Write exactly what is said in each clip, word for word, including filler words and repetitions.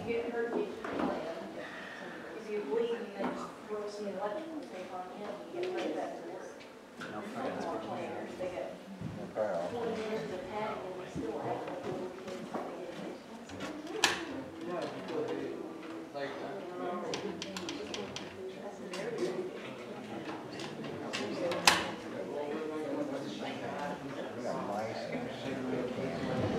get her kitchen plan. If you leave, you then throw some electrical tape on it, you get right back to work. No Some more planners, they got Okay. twenty years of padding and they still act like little kids when they get We got mice and cigarette cans.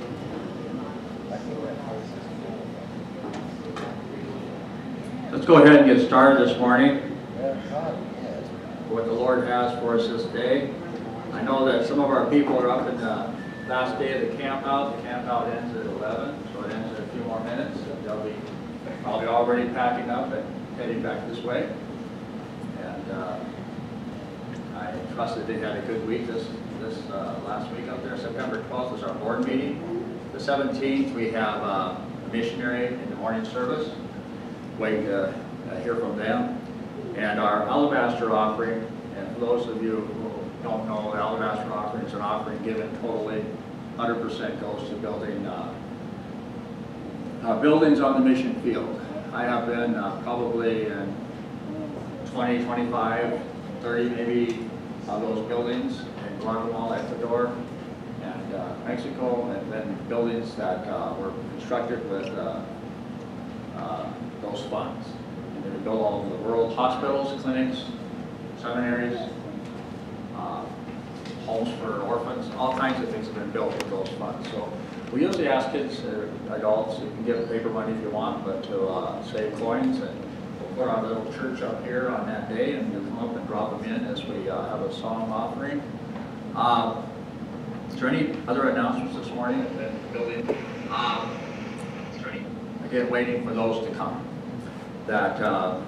I think that place is full. Let's go ahead and get started this morning. Yeah, God, yes. What the Lord has for us this day. I know that some of our people are up in the last day of the camp out. The camp out ends at eleven, so it ends in a few more minutes. They'll be probably already packing up and heading back this way. And uh, I trust that they had a good week this this uh, last week up there. September twelfth is our board meeting. The seventeenth we have uh, a missionary in the morning service. Waiting to uh, hear from them. And our alabaster offering, and for those of you who don't know, the alabaster offering is an offering given totally, one hundred percent goes to building uh, uh, buildings on the mission field. I have been uh, probably in twenty, twenty-five, thirty maybe of those buildings in Guatemala, Ecuador, and uh, Mexico, and then buildings that uh, were constructed with uh, uh, those funds. And they built all over the world, hospitals, clinics, seminaries, uh, homes for orphans, all kinds of things have been built with those funds. So we usually ask kids, uh, adults, you can give paper money if you want, but to uh, save coins, and we'll put our little church up here on that day, and you'll come up and drop them in as we uh, have a song offering. Uh, is there any other announcements this morning in the building? Um, is there any? Again, waiting for those to come. That uh,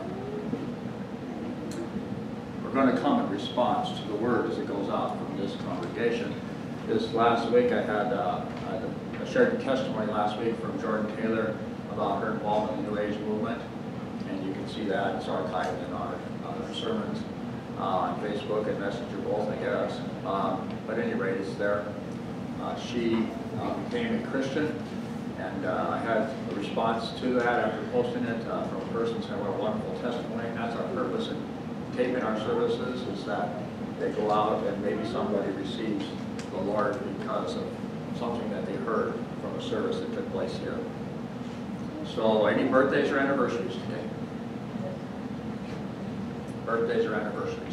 we're going to come in response to the word as it goes out from this congregation. This last week I had, uh, I shared a testimony last week from Jordan Taylor about her involvement in the New Age movement, and you can see that. It's archived in our, our sermons uh, on Facebook and Messenger both, I guess. Um, but at any rate, it's there. Uh, she uh, became a Christian. And uh, I had a response to that after posting it uh, from a person saying, what a wonderful testimony. And that's our purpose in taping our services, is that they go out and maybe somebody receives the Lord because of something that they heard from a service that took place here. So any birthdays or anniversaries today? Birthdays or anniversaries?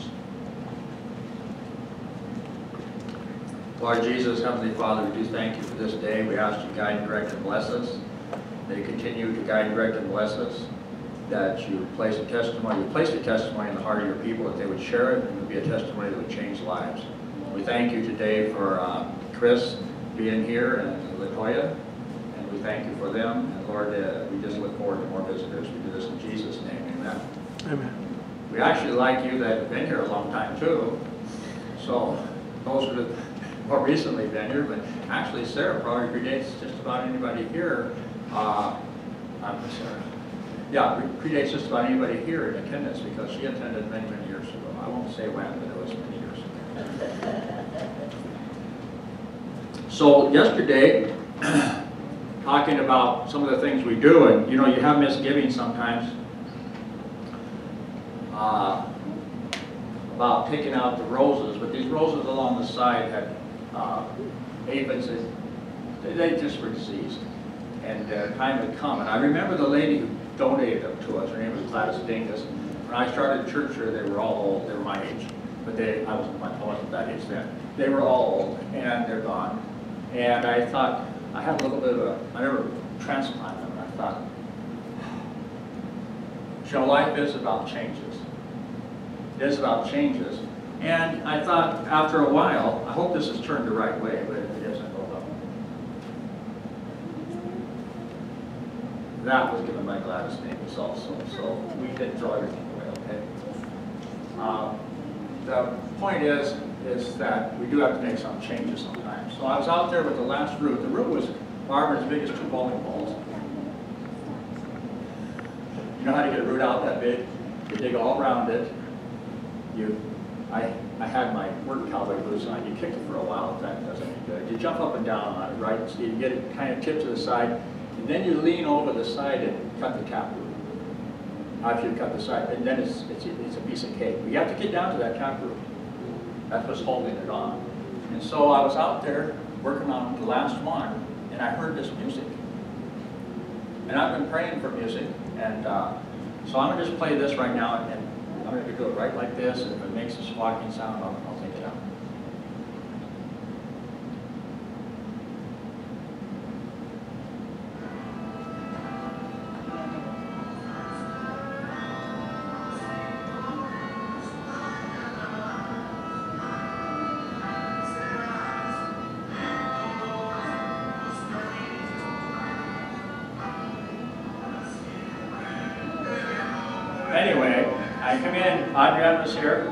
Lord Jesus, Heavenly Father, we do thank you for this day. We ask you to guide, direct, and bless us. That you continue to guide, direct, and bless us. That you place a testimony, you place a testimony in the heart of your people, that they would share it, and it would be a testimony that would change lives. We thank you today for uh, Chris being here and LaToya, and we thank you for them. And Lord, uh, we just look forward to more visitors. We do this in Jesus' name, amen. Amen. We actually like you that have been here a long time too. So those are the more recently been here, but actually Sarah probably predates just about anybody here. Uh, I'm Sarah. Yeah, predates just about anybody here in attendance because she attended many, many years ago. I won't say when, but it was many years ago. So yesterday, talking about some of the things we do, and you know, you have misgivings sometimes uh, about taking out the roses, but these roses along the side had Uh, aphids, they, they just were diseased, and uh, time had come. And I remember the lady who donated them to us. Her name was Gladys Dingus. When I started church here, they were all old. They were my age, but they I wasn't I wasn't that age then. They were all old, and they're gone. And I thought I had a little bit of a I never transplanted them. And I thought, you know, life is about changes. It is about changes. And I thought, after a while, I hope this is turned the right way, but if it isn't, hold up. That was given by Gladys Davis also, so we didn't throw everything away, okay? Um, the point is, is that we do have to make some changes sometimes. So I was out there with the last root. The root was Barbara as big as two bowling balls. You know how to get a root out that big? You dig all around it. You I, I had my work cowboy boots on. You kick it for a while if that does any good. You jump up and down on it, right? So you get it kind of tipped to the side, and And then you lean over the side and cut the tap root. After you cut the side, and then it's, it's, it's a piece of cake. But you have to get down to that tap root. That's what's holding it on. And so I was out there working on the last one, and I heard this music. And I've been praying for music, and uh, so I'm gonna just play this right now, and I'm gonna do it right like this, and if it makes a squawking sound, I'll, I'll take it out. Anyway, I come in, Adrian was here,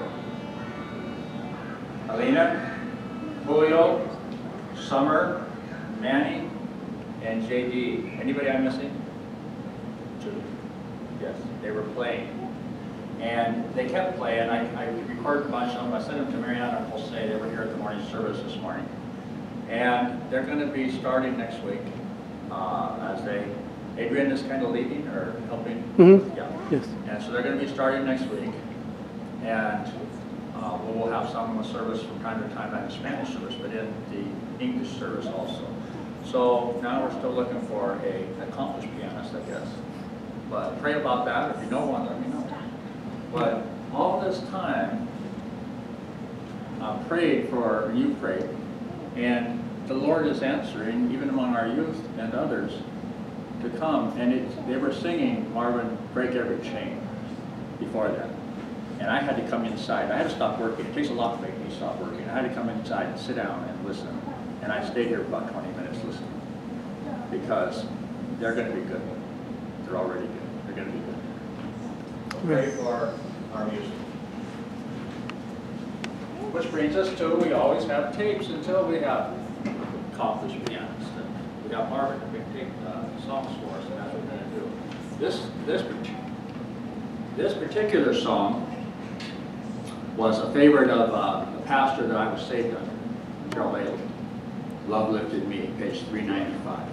Alina, Julio, Summer, Manny, and J D. Anybody I'm missing? Two. Yes, they were playing. And they kept playing. I, I recorded a bunch of them. I sent them to Mariana and Jose. They were here at the morning service this morning. And they're going to be starting next week uh, as they, Adrian is kind of leading or helping. Mm-hmm. Yeah. Yes. And so they're going to be starting next week, and uh, we'll have some service from time to time, not in Spanish service, but in the English service also. So now we're still looking for a accomplished pianist, I guess. But pray about that. If you know one, let me know. But all this time, I prayed for, you prayed, and the Lord is answering, even among our youth and others, to come. And it, they were singing Marvin, Break Every Chain before that. And I had to come inside. I had to stop working. It takes a lot to make me stop working. I had to come inside and sit down and listen. And I stayed here about twenty minutes listening, because they're going to be good. They're already good. They're going to be good. So pray for our music. Which brings us to, we always have tapes until we have accomplished pianists. And we got Marvin to take uh, songs for us, and that's what we're going to do. This, this, this particular song was a favorite of uh, the pastor that I was saved under, Gerald Ailey. Love Lifted Me, page three ninety-five.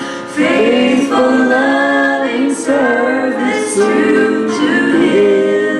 Faithful, loving service to, to Him.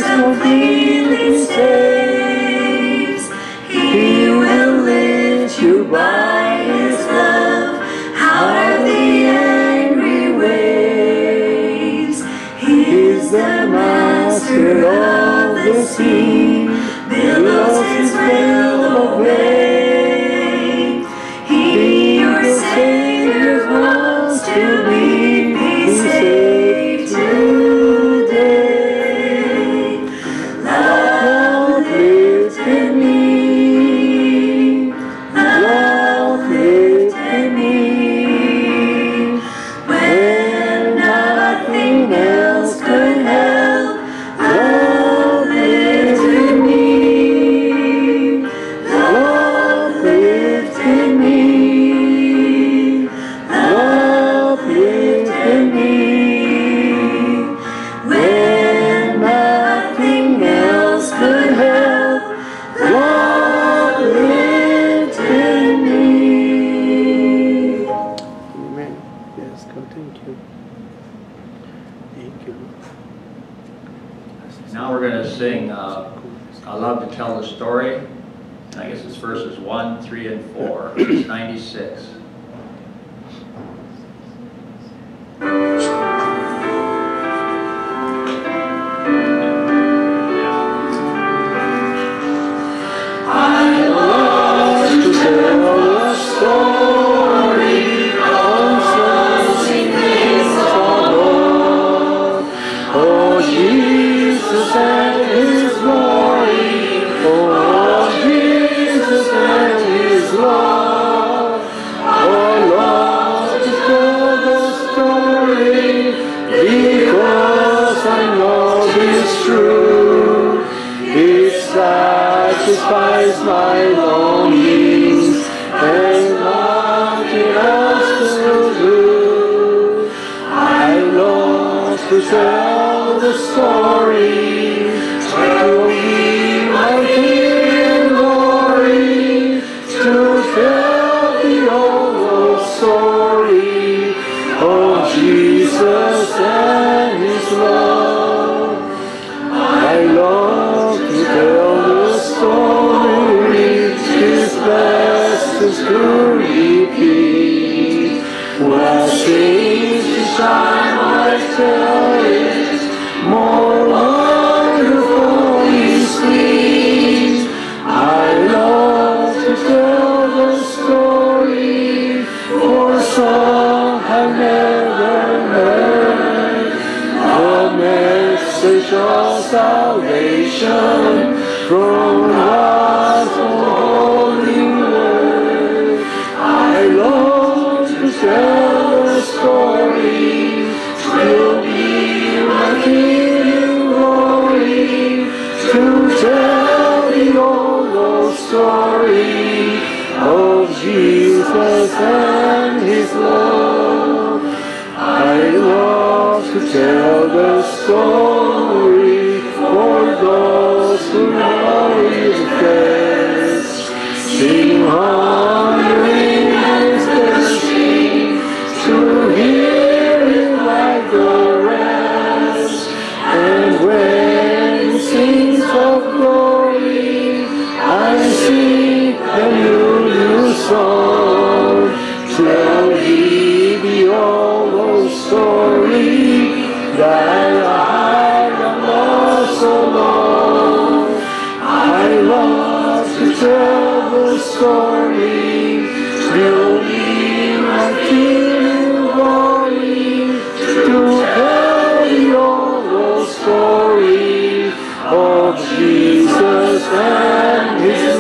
completely saves. He will lift you by His love out of the angry waves. He is the master of the sea, billows His will obey. He, your Savior, wants to lead me safe today. Love lifted me, love lifted me, when nothing else could help. Love lifted me, love lifted me, love lifted me, when nothing else could help. Love lifted me. Amen. Yes, God, thank you. Thank you. Now we're going to sing uh, I Love to Tell the Story. I guess it's verses one, three, and four. It's ninety-six. I love to tell the story concerning His Lord. Oh, Jesus and His glory. Oh, Jesus and His love. Oh, Lord, to tell the story because I know it's true. It satisfies my longings and nothing else will do. I long to tell the story to me my King and glory, to tell the old story of Jesus and His love. I love to tell the story, His lessons to repeat. When things to shine, I tell it, more wonderfully sweet. I love to tell the story, for some have never heard the message of salvation from God's holy word. I long to tell the story, will be my King in glory, to tell the old, old story of Jesus and His love. I love to tell the story for those who know His best. Sing wandering His mercy, to hear Him like the rest. And when He sings of glory, I sing a new, new song. Tell me the old, old story that I have lost so long. I love to tell the story, till me my King in glory, to tell the old, old story of Jesus and His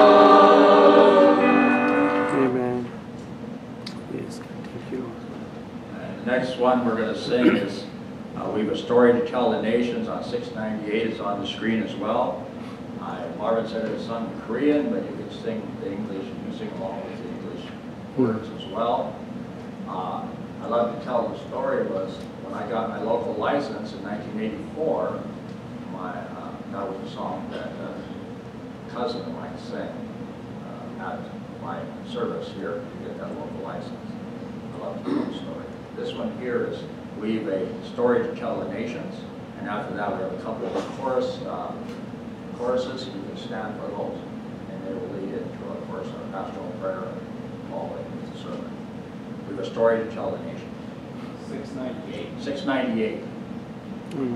love. Amen. Yes, God, thank you. And the next one we're going to sing is uh, We Have a Story to Tell the Nations on six ninety-eight. It's on the screen as well. Uh, Marvin said it was sung in Korean, but you could sing the English, you can sing along with the English words as well. Uh, I love to tell the story was when I got my local license in nineteen eighty-four, my, uh, that was a song that a cousin of mine sang uh, at my service here to get that local license. I love to tell the story. This one here is We've a Story to Tell the Nations, And after that, we have a couple of chorus, uh, choruses, you can stand for those, and they will lead into, of course, a pastoral prayer all the way into the sermon. We have a story to tell the nation. six ninety-eight. six ninety-eight. Mm.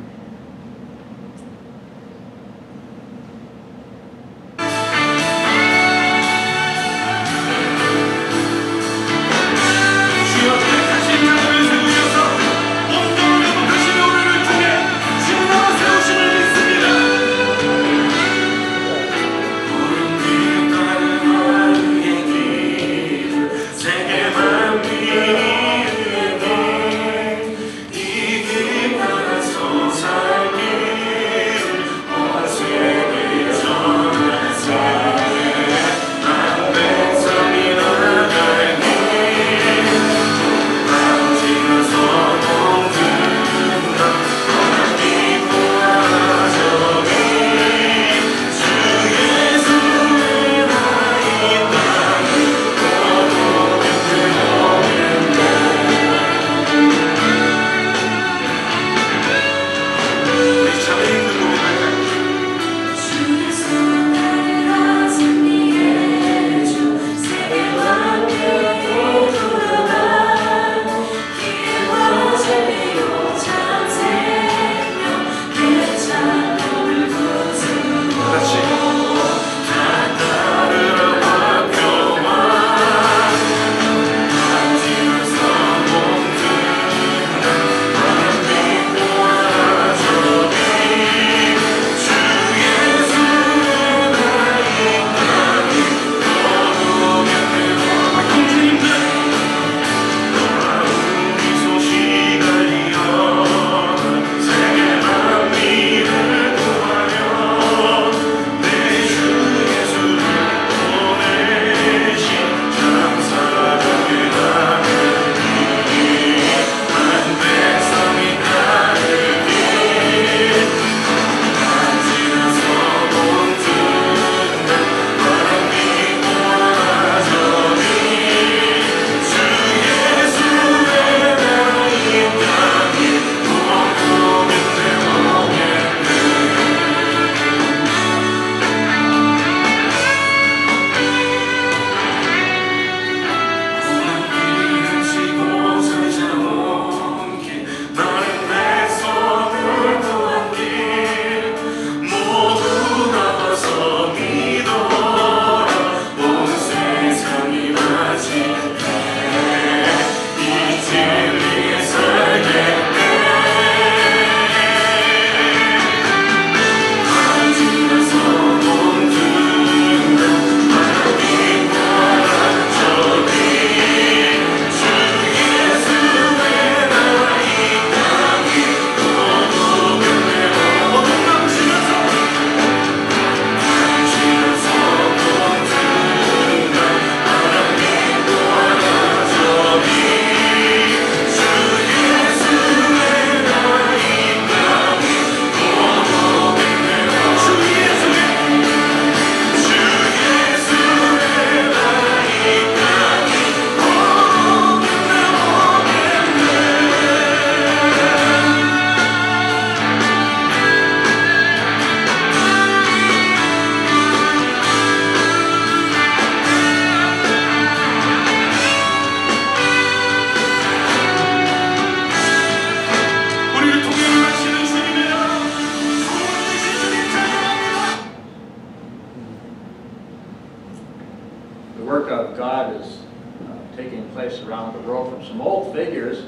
Around the world from some old figures.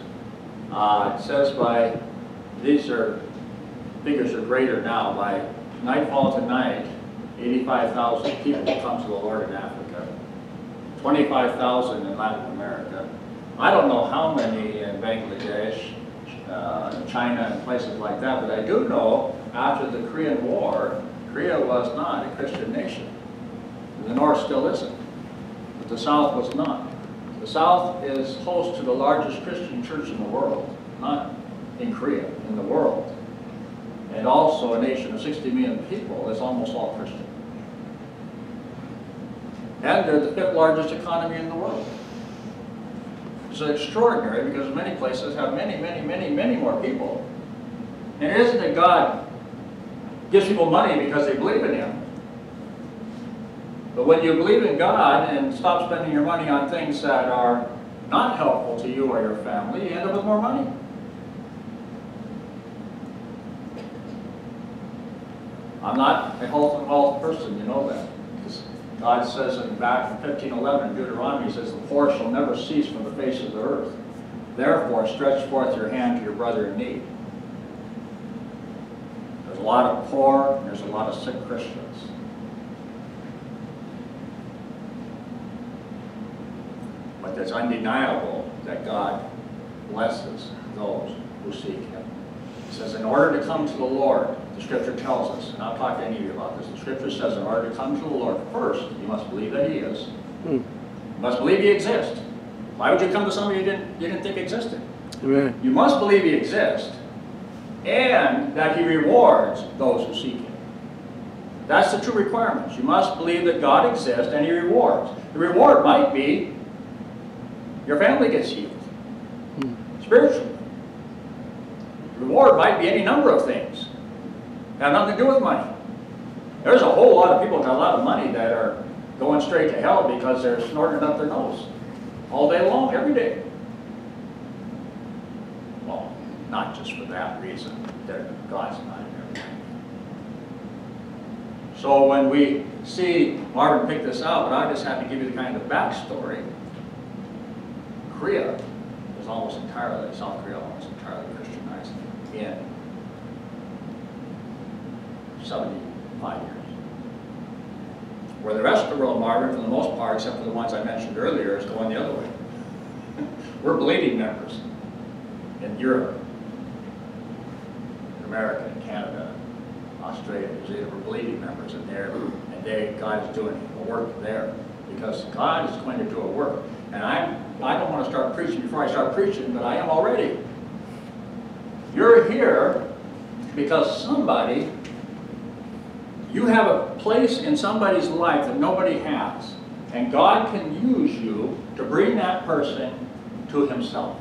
Uh, it says by, these are, figures are greater now, by nightfall tonight, eighty-five thousand people come to the Lord in Africa, twenty-five thousand in Latin America. I don't know how many in Bangladesh, uh, China, and places like that, but I do know after the Korean War, Korea was not a Christian nation. The North still isn't, but the South was not. The South is host to the largest Christian church in the world, not in Korea, in the world. And also a nation of sixty million people is almost all Christian. And they're the fifth largest economy in the world. It's extraordinary because many places have many, many, many, many more people, And it isn't that God gives people money because they believe in Him. But when you believe in God and stop spending your money on things that are not helpful to you or your family, you end up with more money. I'm not a health and wealth person, you know that. Because God says in back in fifteen eleven in Deuteronomy, He says, the poor shall never cease from the face of the earth. Therefore, stretch forth your hand to your brother in need. There's a lot of poor, and there's a lot of sick Christians. But it's undeniable that God blesses those who seek Him. He says, in order to come to the Lord, the Scripture tells us, and I'll talk to any of you about this, the Scripture says in order to come to the Lord, first, you must believe that He is. Hmm. You must believe He exists. Why would you come to somebody you didn't, you didn't think existed? Amen. You must believe He exists, and that He rewards those who seek Him. That's the two requirements. You must believe that God exists and He rewards. The reward might be your family gets healed, Hmm. spiritually. The reward might be any number of things. Have nothing to do with money. There's a whole lot of people with a lot of money that are going straight to hell because they're snorting it up their nose all day long, every day. Well, not just for that reason. They're, God's not in everything. So when we see Marvin pick this out, but I just have to give you the kind of backstory. Korea is almost entirely, South Korea almost entirely Christianized in seventy-five years. Where the rest of the world, Marvin, for the most part, except for the ones I mentioned earlier, is going the other way. We're bleeding members in Europe, in America, in Canada, Australia, New Zealand. We're bleeding members in there, and they, God is doing a work there because God is going to do a work. And I'm, I don't want to start preaching before I start preaching, but I am already. You're here because somebody, you have a place in somebody's life that nobody has. And God can use you to bring that person to Himself.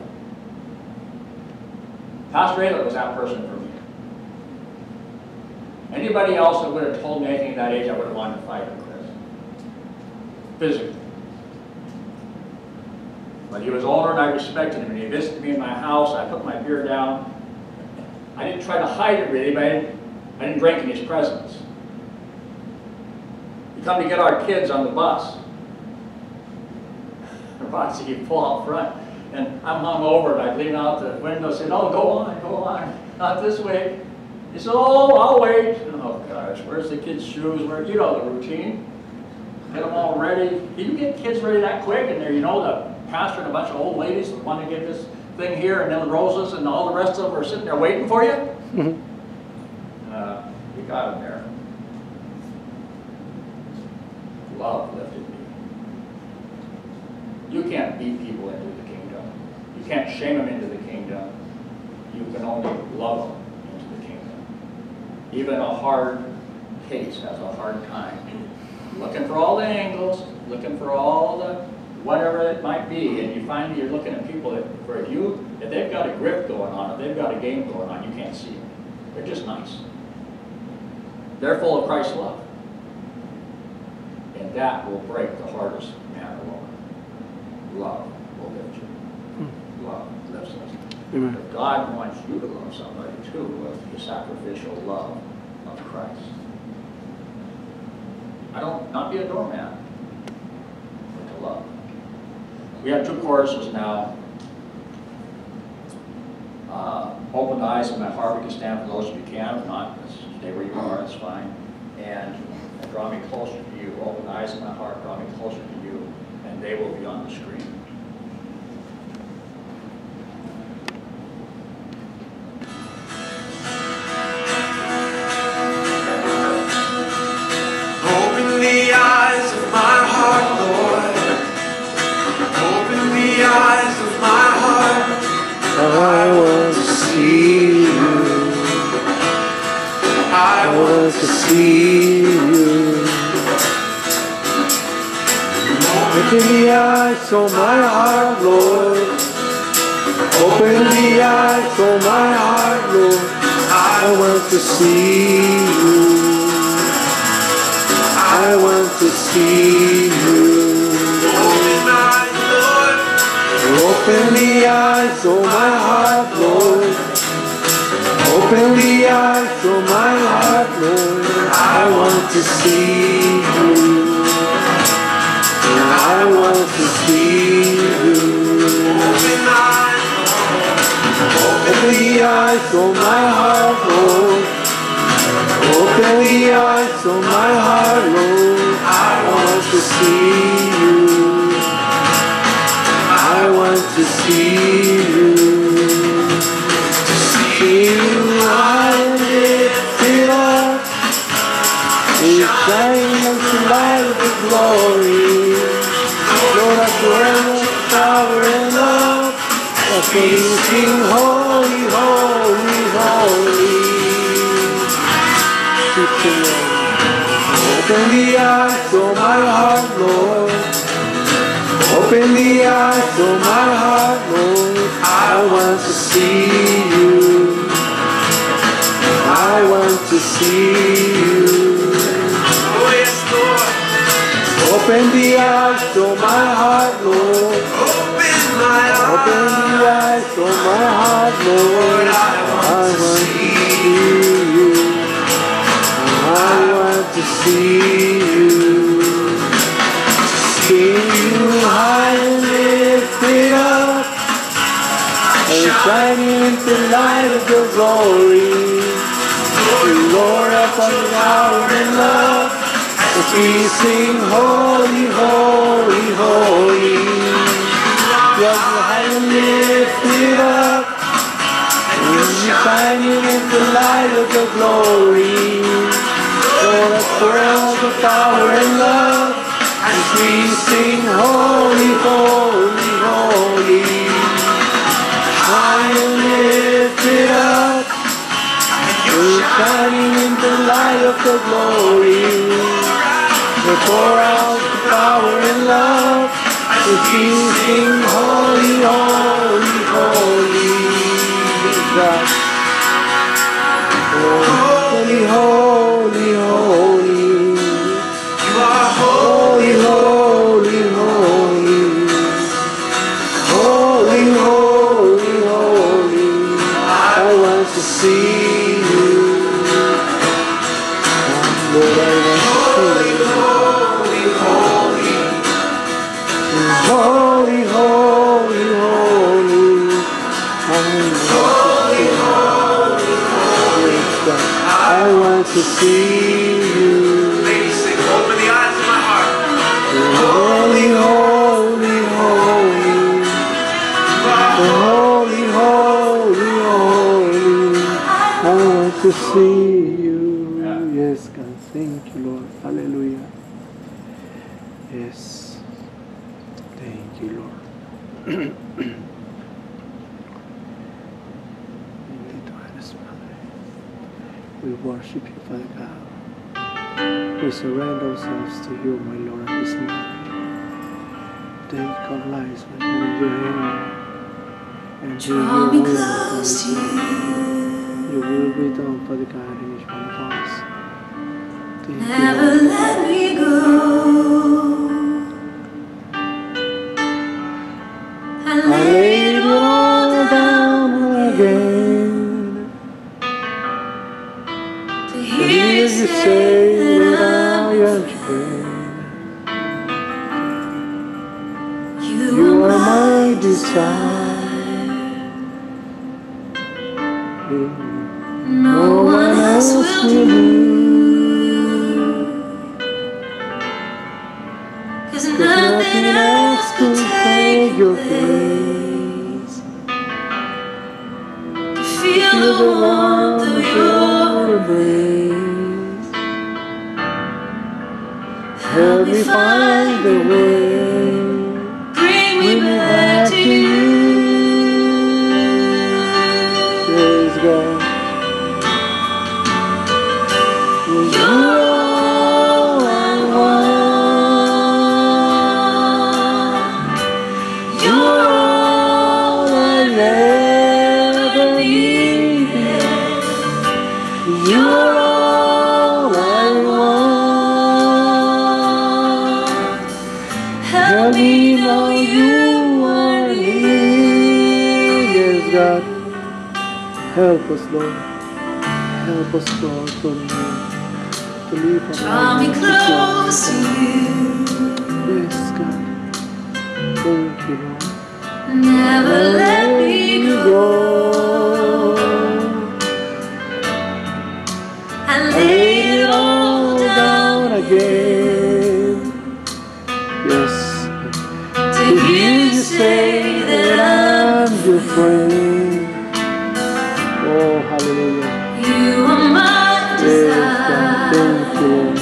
Pastor Ayla was that person for me. Anybody else that would have told me anything at that age, I would have wanted to fight with Chris. Physically. But he was older and I respected him. And he visited me in my house. I put my beer down. I didn't try to hide it really, but I didn't, I didn't drink in his presence. He'd come to get our kids on the bus. Watch, he'd pull out front. And I'm hung over and I'd lean out the window and say, "Oh, go on, go on. Not this way." He said, "Oh, I'll wait." Oh gosh, where's the kids' shoes? Where, you know the routine. Get them all ready. Can you get kids ready that quick? And there, you know, the pastor and a bunch of old ladies that want to get this thing here, and then the roses and all the rest of them are sitting there waiting for you. Mm-hmm. uh, we got them there. Love lifted me. You can't beat people into the kingdom. You can't shame them into the kingdom. You can only love them into the kingdom. Even a hard case has a hard time. Looking for all the angles, looking for all the whatever it might be, and you find you're looking at people that, for you, if they've got a grip going on, if they've got a game going on, you can't see them. They're just nice. They're full of Christ's love. And that will break the hardest man or woman. Love will lift you. Love lifts us. Amen. But God wants you to love somebody too with the sacrificial love of Christ. I don't, not be a doormat, but to love. We have two choruses now. Uh, open the eyes of my heart. We can stand for those if you can. If not, stay where you are. It's fine. And, and draw me closer to you. Open the eyes of my heart. Draw me closer to you. And they will be on the screen. Open the eyes of my heart, Lord. Open the eyes of my heart. I want to see you. I want to see you. Open the eyes of my heart, Lord. Open the eyes of my heart, Lord. I I want to see you. I want to see you. Open my Lord. Open the eyes of my heart, Lord. Open the eyes of my heart, Lord. I want to see you. I want to see you. Open my Open the eyes of my heart, Lord. Open the eyes of my heart, Lord. I want to see you. I want to see you. See you high and lifted up. You shine as the light of the glory. Lord, I dwell in power and love. That's when you sing holy, holy, holy. Keep singing. Open the eyes of my heart, Lord. Open the eyes of my heart, Lord. I want to see you. I want to see you. Oh yes, Lord. Open the eyes of my heart, Lord. Open my Open eyes. the eyes of my heart, Lord. I want to see you. I want to see you. See you high and lifted up, and shining in the light of your glory. Lord, upon the power and love, as we sing holy, holy, holy. You're high and lifted up, and you're shining in the light of your glory. Lord, let's pour out the power and love, as we sing holy, holy, holy. High and lifted up, you're shining in the light of the glory. We pour out the power and love, as we sing holy, holy, holy. God. Holy, holy, holy. You are holy. Holy, holy, holy. Holy, holy, holy. I want to see you. Lord, I want to see you. Holy, holy, holy. I want to see you. Ladies, sing, open the eyes of my heart. Holy, holy, holy. Holy, holy, holy. I want to see you. Yes, God. Thank you, Lord. Hallelujah. Yes. Thank you, Lord. We worship you, Father God. We surrender ourselves to you, my Lord, this morning. Take our lives, my God, in your hand. And do Draw your me will, close to Father God. you. Your will be done, Father God, in each one of us. Thank Never you, Lord. let me go. I I lay lay it it all all down down again. again. To Hear hear you you say say that that I I'm your am friend. friend. You, You are are my my desire. desire. No one else will do. 'Cause Cause nothing else could take your place. To feel Feel the the warmth warmth of of your your embrace. embrace. Help me find the way. Bring me back to you. Praise God. You're all I want. You're all I ever needed. Help us, Lord. Help us, Lord, from you. To live our Draw me lives close to you. Yes, God. Thank you, Lord. Never let me go. I lay it all down again. Yes. to hear you say that I'm your friend. Oh, hallelujah. you are my Yes, God. desire. Thank you, Lord.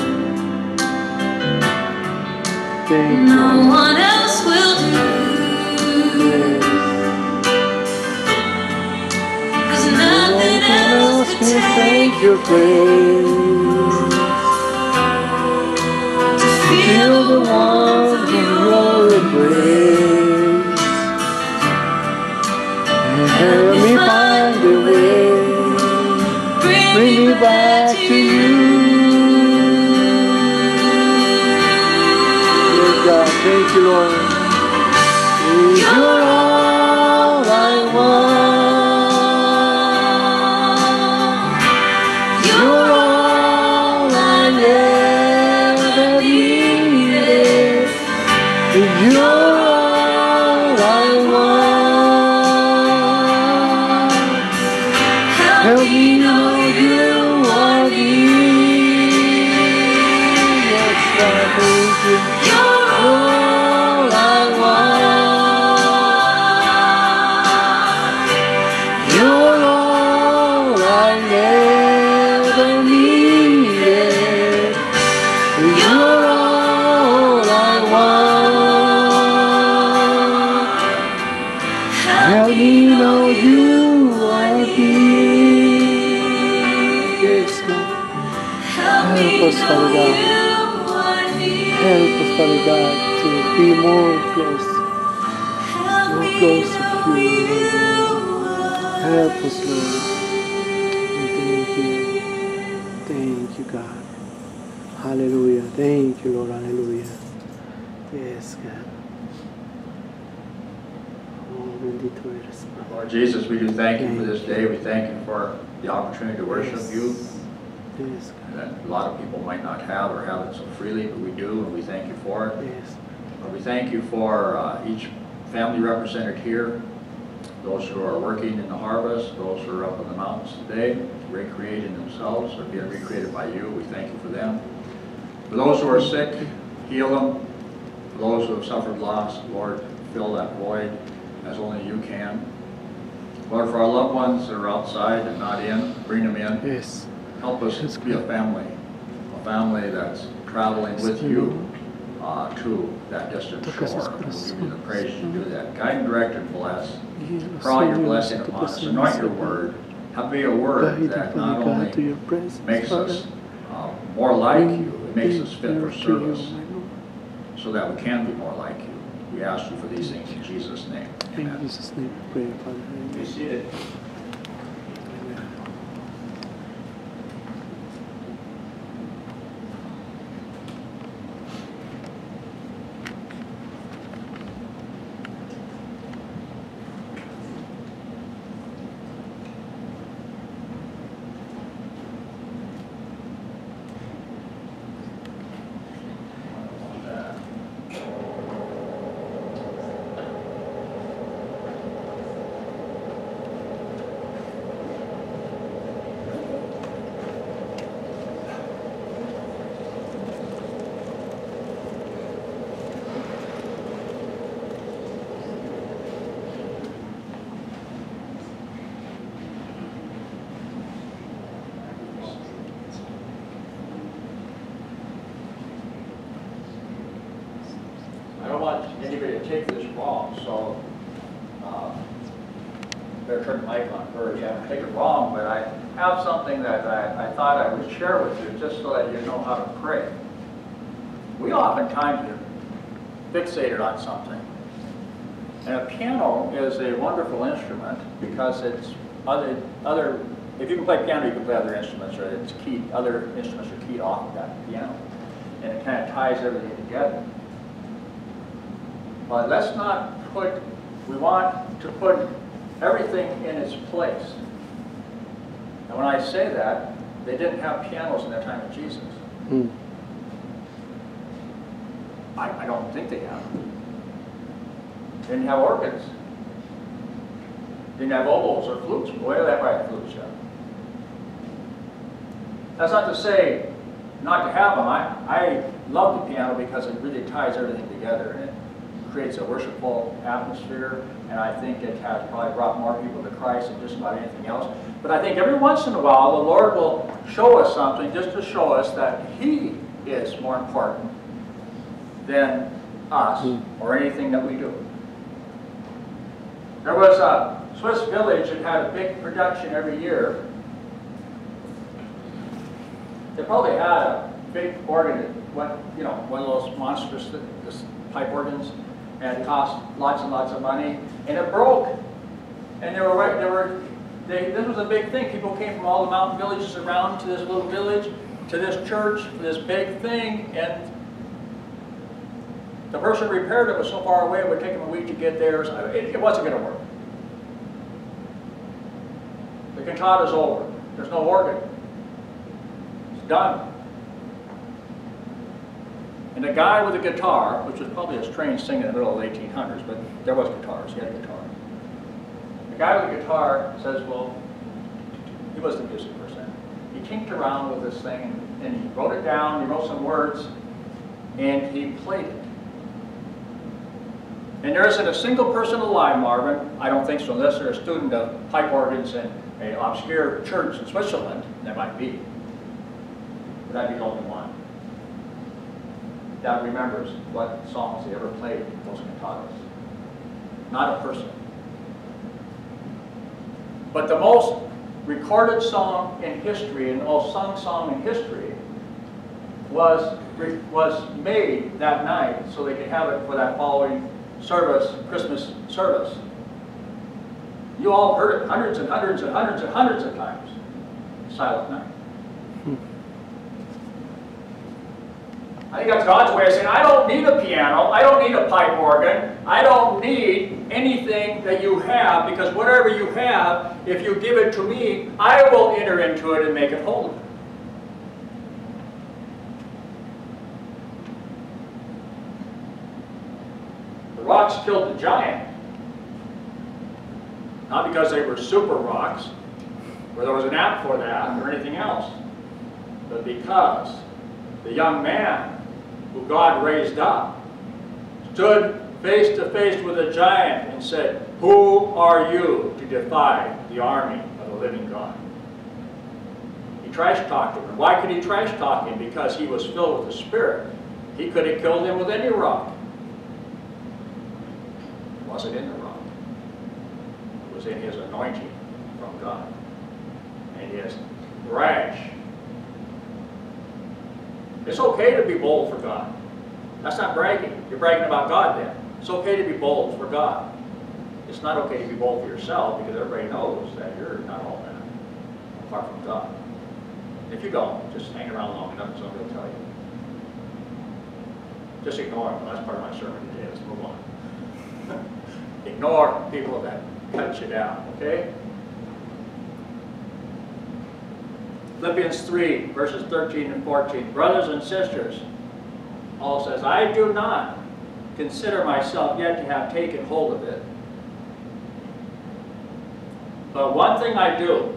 Thank No you. one else will do. Yes. Cause nothing else can take your place. to feel the warmth of your embrace. Help me find a way. Bring me back to you. Yes, God. Thank you, Lord. You're all I want. You're all I ever needed. You're all I want. Help me know you are near. Yes, God, thank you. You're all I want. You're all I ever needed. You're all I want. Help me know you are here. Yes, God. Help us, Father God. Help us, Father God, to be more close, more close to you, Lord. Help us, Lord. And thank you. Thank you, God. Hallelujah. Thank you, Lord. Hallelujah. Yes, God. Oh, bendito eres, Padre. Lord Jesus, we do thank you for this day. We thank you for the opportunity to worship Yes. you. Yes, That a lot of people might not have or have it so freely, but we do, and we thank you for it. yes, Lord, we thank you for uh, each family represented here, those who are working in the harvest, those who are up in the mountains today, recreating themselves or being recreated by you. We thank you for them. For those who are sick, heal them. For those who have suffered loss, Lord, fill that void as only you can. Lord, for our loved ones that are outside and not in, bring them in. yes. Help us Yes, be a God. family, a family that's traveling with you uh, to that distant Tocas shore. sus And we'll give you the corazones. praise to do that. Guide and direct and bless. Guíalos, For all your Señor, blessing a tu upon us. Anoint your presencia. word. Have be a word Guide, that Father not God, to only your presence, makes Father. us uh, more like Bring you, it makes us fit for to you, service my Lord. so that we can be more like you. We ask you for these things in Jesus' name. In Amen. Jesus' name we pray, Father. Be Amen. seated. Amen. I don't want anybody to take this wrong, so uh, better turn the mic on first. Yeah, take it wrong, but I have something that I, I thought I would share with you just so that you know how to pray. We oftentimes are fixated on something. And a piano is a wonderful instrument because it's other, other, if you can play piano, you can play other instruments, right? It's keyed, other instruments are keyed off of that piano. And it kind of ties everything together. But let's not put, we want to put everything in its place. And when I say that, they didn't have pianos in the time of Jesus. Mm. I, I don't think they have. They didn't have organs. They didn't have oboes or flutes. Where did they have flutes yet? That's not to say not to have them. I, I love the piano because it really ties everything together and it creates a worshipful atmosphere, and I think it has probably brought more people to Christ than just about anything else. But I think every once in a while the Lord will show us something just to show us that He is more important than us or anything that we do. There was a Swiss village that had a big production every year. They probably had a big organ that went, you know, one of those monstrous this pipe organs, and it cost lots and lots of money, and it broke. And they were right, they were, they, this was a big thing. People came from all the mountain villages around to this little village, to this church, for this big thing, and the person who repaired it was so far away it would take them a week to get there. So it, it wasn't going to work. The cantata's over. There's no organ. It's done. And the guy with the guitar, which was probably a strange thing in the middle of the eighteen hundreds, but there was guitars. He had a guitar. The guy with the guitar says, well, he was the music person. He kinked around with this thing, and he wrote it down, he wrote some words, and he played it. And there isn't a single person alive, Marvin, I don't think so, unless they're a student of pipe organs in an obscure church in Switzerland. There might be. But I'd be the only one that remembers what songs they ever played in those cantatas. Not a person. But the most recorded song in history, and the most sung song in history, was, was made that night so they could have it for that following service, Christmas service. You all heard it hundreds and hundreds and hundreds and hundreds of times. Silent Night. I think that's God's way of saying, I don't need a piano, I don't need a pipe organ, I don't need anything that you have, because whatever you have, if you give it to me, I will enter into it and make it holy. The rocks killed the giant. Not because they were super rocks, or there was an app for that, or anything else, but because the young man who God raised up stood face to face with a giant and said, who are you to defy the army of the living God? He trash talked him. And why could he trash talk him? Because he was filled with the Spirit. He could have killed him with any rock. It wasn't in the rock. It was in his anointing from God. And his rash. It's okay to be bold for God. That's not bragging. You're bragging about God then. It's okay to be bold for God. It's not okay to be bold for yourself, because everybody knows that you're not all that, apart from God. If you don't, just hang around long enough and somebody will tell you. Just ignore them. That's part of my sermon today. Let's move on. Ignore people that cut you down, okay? Philippians three, verses thirteen and fourteen. Brothers and sisters, Paul says, I do not consider myself yet to have taken hold of it. But one thing I do.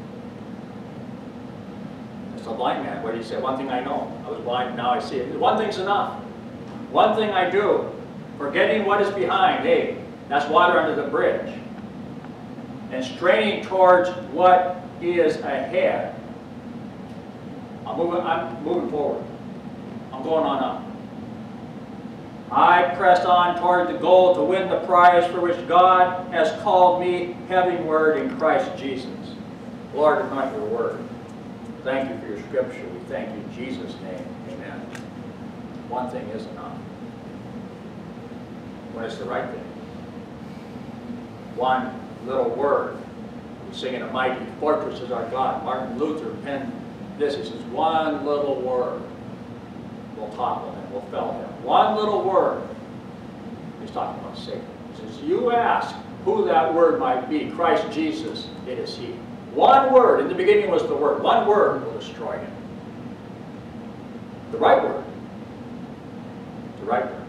It's a blind man. What do you say? One thing I know. I was blind, now I see it. One thing's enough. One thing I do, forgetting what is behind. Hey, that's water under the bridge. And straining towards what is ahead. I'm moving, I'm moving forward. I'm going on up. I press on toward the goal to win the prize for which God has called me heavenward in Christ Jesus. Lord, anoint your word. Thank you for your scripture. We thank you in Jesus' name. Amen. One thing is enough. When it's the right thing. One little word. We sing in a mighty fortress is our God. Martin Luther penned this. He says, one little word will topple him, will fell him. One little word. He's talking about Satan. He says, you ask who that word might be. Christ Jesus, it is he. One word, in the beginning was the Word. One word will destroy him. The right word. The right word.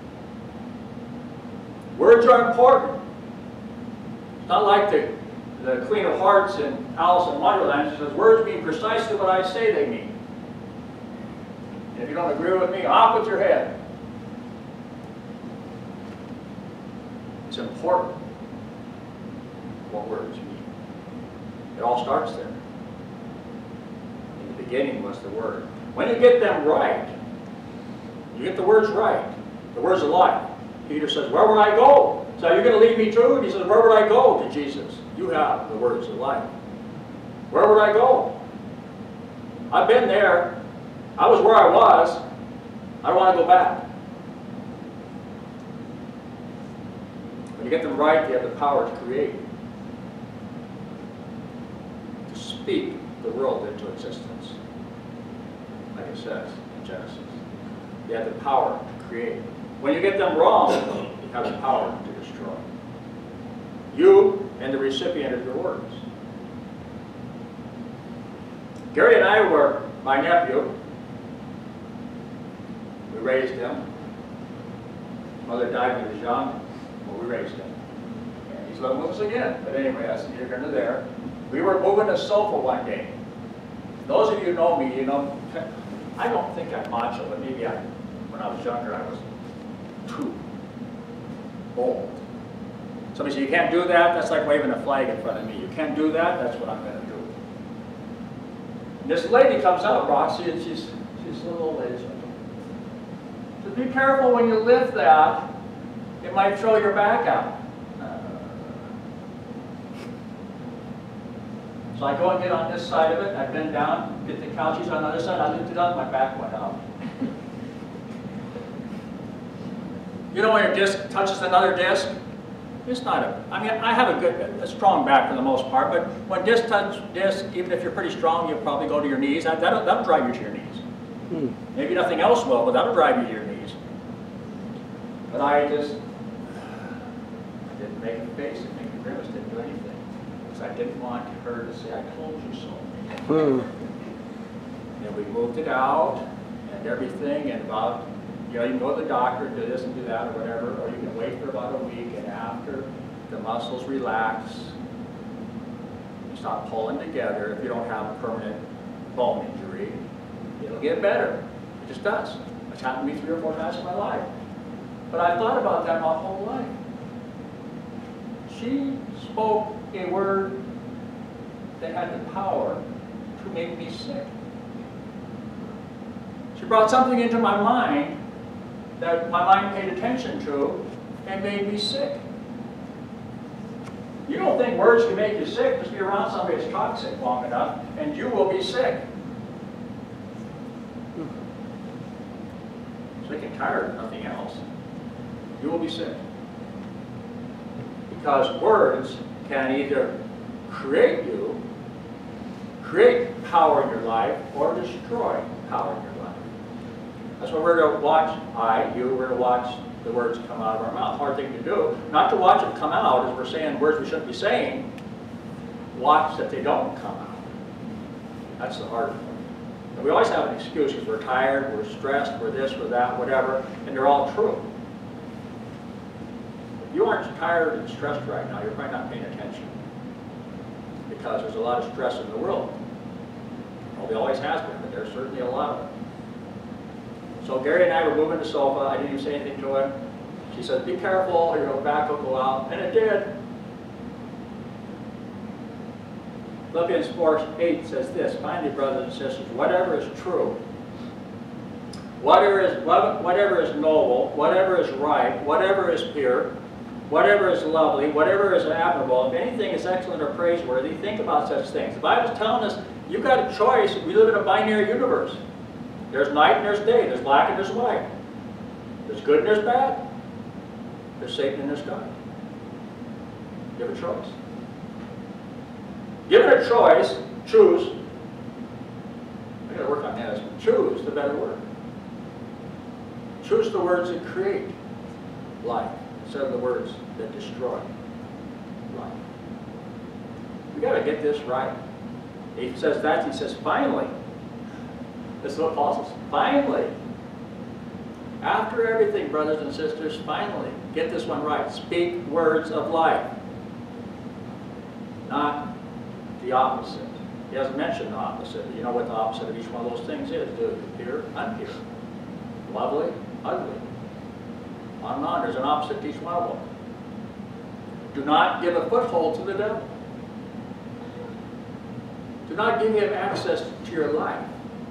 Words are important. It's not like the, the Queen of Hearts in Alice in Wonderland. She says, words mean precisely what I say they mean. And if you don't agree with me, off with your head. It's important what words mean. It all starts there. In the beginning was the Word. When you get them right, you get the words right, the words of life. Peter says, where would I go? So you're going to lead me to? And he says, where would I go? To Jesus. You have the words of life. Where would I go? I've been there. I was where I was. I don't want to go back. When you get them right, you have the power to create. To speak the world into existence. Like it says in Genesis. You have the power to create. When you get them wrong, you have the power to destroy. You and the recipient of your words. Gary and I were my nephew. We raised him. His mother died when he was young, but we raised him. And he's living with us again. But anyway, that's neither here nor there. We were moving a sofa one day. Those of you who know me, you know, I don't think I'm macho, but maybe I, when I was younger, I was too bold. Somebody said, you can't do that, that's like waving a flag in front of me. You can't do that, that's what I'm going to do. And this lady comes out, Roxy, and she's, she's a little old lady. So be careful when you lift that, it might throw your back out. So I go and get on this side of it, I bend down, get the couches on the other side, I lift it up, my back went out. You know when your disc touches another disc? It's not a, I mean, I have a good, a strong back for the most part, but when disc touch disc, even if you're pretty strong, you'll probably go to your knees. That, that'll, that'll drive you to your knees. Hmm. Maybe nothing else will, but that'll drive you to your knees. But I just I didn't make a face, didn't make a grimace, didn't do anything. Because I didn't want her to say, I told you so. Hmm. And we moved it out and everything, and about, you know, you can go to the doctor and do this and do that or whatever, or you can wait for about a week, and after the muscles relax, you stop pulling together. If you don't have a permanent bone injury, it'll get better. It just does. It's happened to me three or four times in my life. But I thought about that my whole life. She spoke a word that had the power to make me sick. She brought something into my mind that my mind paid attention to and made me sick. You don't think words can make you sick? Just be around somebody that's toxic long enough and you will be sick. Sick and tired, nothing else. You will be sick. Because words can either create you, create power in your life, or destroy power in your life. That's why we're to watch, I, you, we're to watch the words come out of our mouth. Hard thing to do. Not to watch them come out as we're saying words we shouldn't be saying. Watch that they don't come out. That's the hard part. And we always have an excuse because we're tired, we're stressed, we're this, we're that, whatever, and they're all true. If you aren't tired and stressed right now, you're probably not paying attention. Because there's a lot of stress in the world. Well, there always has been, but there's certainly a lot of it. So Gary and I were moving the sofa. I didn't even say anything to her. She said, be careful or your back will go out. And it did. Philippians four eight says this, finally, brothers and sisters, whatever is true, whatever is, whatever is noble, whatever is right, whatever is pure, whatever is lovely, whatever is admirable, if anything is excellent or praiseworthy, think about such things. The Bible's telling us you've got a choice. We live in a binary universe. There's night and there's day. There's black and there's white. There's good and there's bad. There's Satan and there's God. You have a choice. Given a choice, choose. I got to work on that. Choose the better word. Choose the words that create life instead of the words that destroy life. We got to get this right. He says that, he says, finally. This is what Paul says, finally. After everything, brothers and sisters, finally, get this one right. Speak words of life. Not the opposite. He hasn't mentioned the opposite. You know what the opposite of each one of those things is. Do it pure, unpure. Lovely, ugly. On and on. There's an opposite to each one of them. Do not give a foothold to the devil. Do not give him access to your life.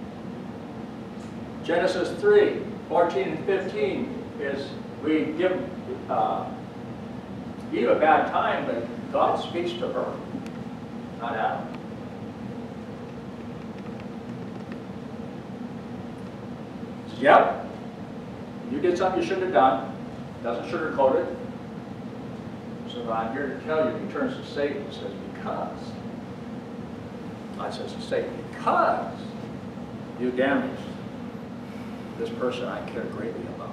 Genesis three, fourteen and fifteen is we give uh, Eve a bad time, but God speaks to her, not Adam. He says, yep, you did something you shouldn't have done. Doesn't sugarcoat it. So I'm here to tell you, he turns to Satan and says, because. God says to Satan, because you damaged this person I care greatly about.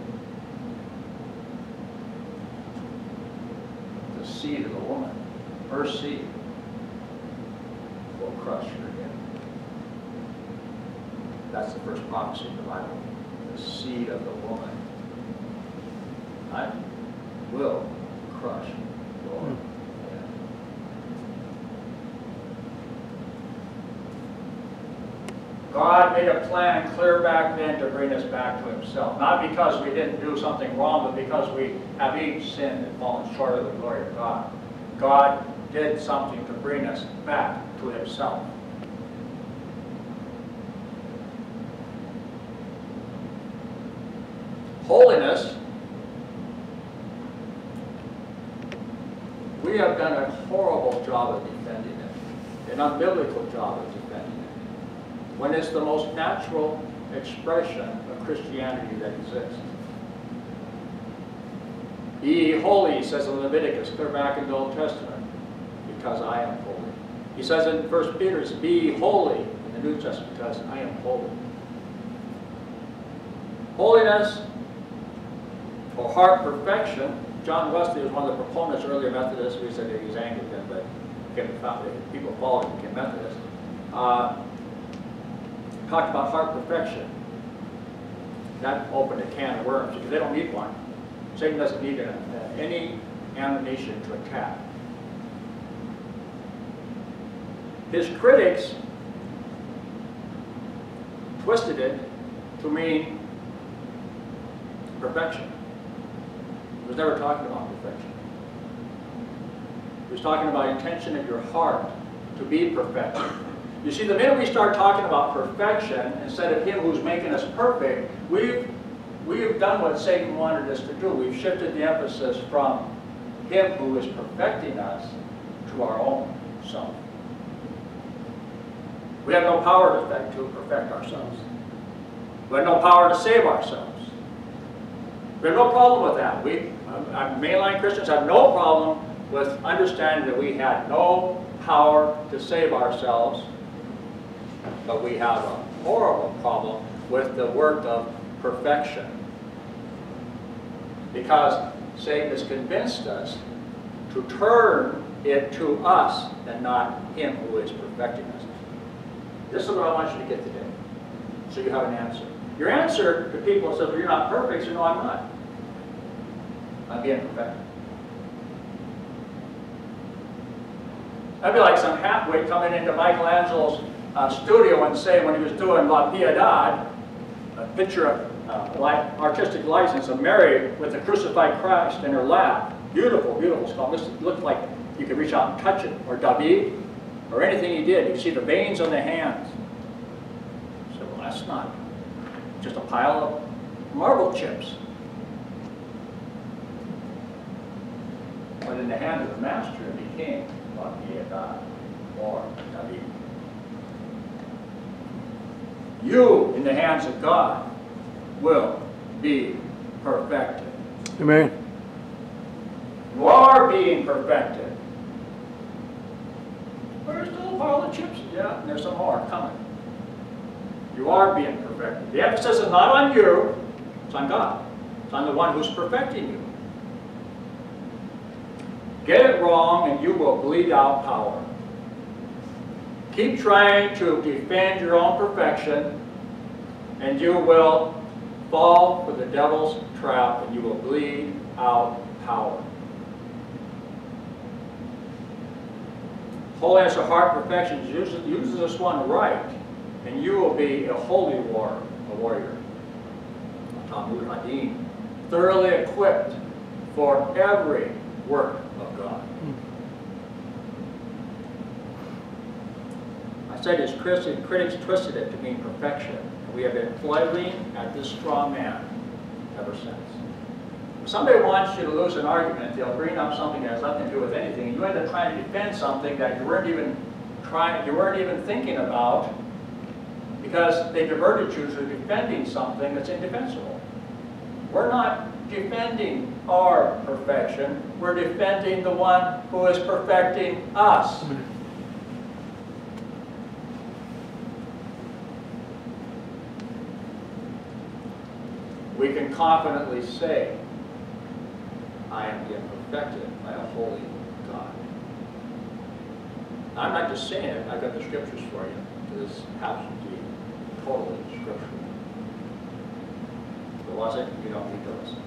The seed of the woman, her seed, will crush your head. That's the first prophecy in the Bible. The seed of the woman. I will crush your head. God made a plan clear back then to bring us back to himself. Not because we didn't do something wrong, but because we have each sinned and fallen short of the glory of God. God did something to bring us back to himself. Holiness, we have done a horrible job of defending it, an unbiblical job of defending it, when it's the most natural expression of Christianity that exists. Be ye holy, he says in Leviticus, clear back in the Old Testament, because I am holy. He says in First Peter, be ye holy in the New Testament, because I am holy. Holiness, or heart perfection. John Wesley was one of the proponents, earlier Methodist. We said he was Anglican, but people followed him, became Methodist. Uh, talked about heart perfection. That opened a can of worms, because they don't need one. Satan doesn't need a, uh, any ammunition to attack. His critics twisted it to mean perfection. He was never talking about perfection. He was talking about intention in your heart to be perfected. You see, the minute we start talking about perfection, instead of him who's making us perfect, we've, we've done what Satan wanted us to do. We've shifted the emphasis from him who is perfecting us to our own self. We have no power to perfect, to perfect ourselves. We have no power to save ourselves. We have no problem with that. We, uh, mainline Christians have no problem with understanding that we had no power to save ourselves, but we have a horrible problem with the work of perfection. Because Satan has convinced us to turn it to us and not him who is perfecting us. This is what I want you to get today, so you have an answer. Your answer to people says, well, you're not perfect, so no, I'm not. I'm being perfected. That'd be like some halfwit coming into Michelangelo's uh, studio and saying, when he was doing La Piedad, a picture of uh, like artistic license of Mary with the crucified Christ in her lap. Beautiful, beautiful sculpture. This looked like you could reach out and touch it. Or David, or anything he did. You could see the veins on the hands. So, well, that's not just a pile of marble chips. But in the hand of the master, it became La Piedad, or David. You, in the hands of God, will be perfected. Amen. You are being perfected. There's still a pile of chips. Yeah, and there's some more coming. You are being perfected. The emphasis is not on you, it's on God. It's on the one who's perfecting you. Get it wrong and you will bleed out power. Keep trying to defend your own perfection, and you will fall for the devil's trap, and you will bleed out power. Holiness of heart perfection uses, uses this one right, and you will be a holy war, a warrior. Talmud Hadim, thoroughly equipped for every work of God. I said his critics twisted it to mean perfection, and we have been toiling at this straw man ever since. If somebody wants you to lose an argument, they'll bring up something that has nothing to do with anything, and you end up trying to defend something that you weren't even trying, you weren't even thinking about, because they diverted you to defending something that's indefensible. We're not defending our perfection, we're defending the one who is perfecting us. We can confidently say, I am being perfected by a holy God. I'm not just saying it, I've got the scriptures for you. This happens to be totally scriptural. If it wasn't, you don't need to listen.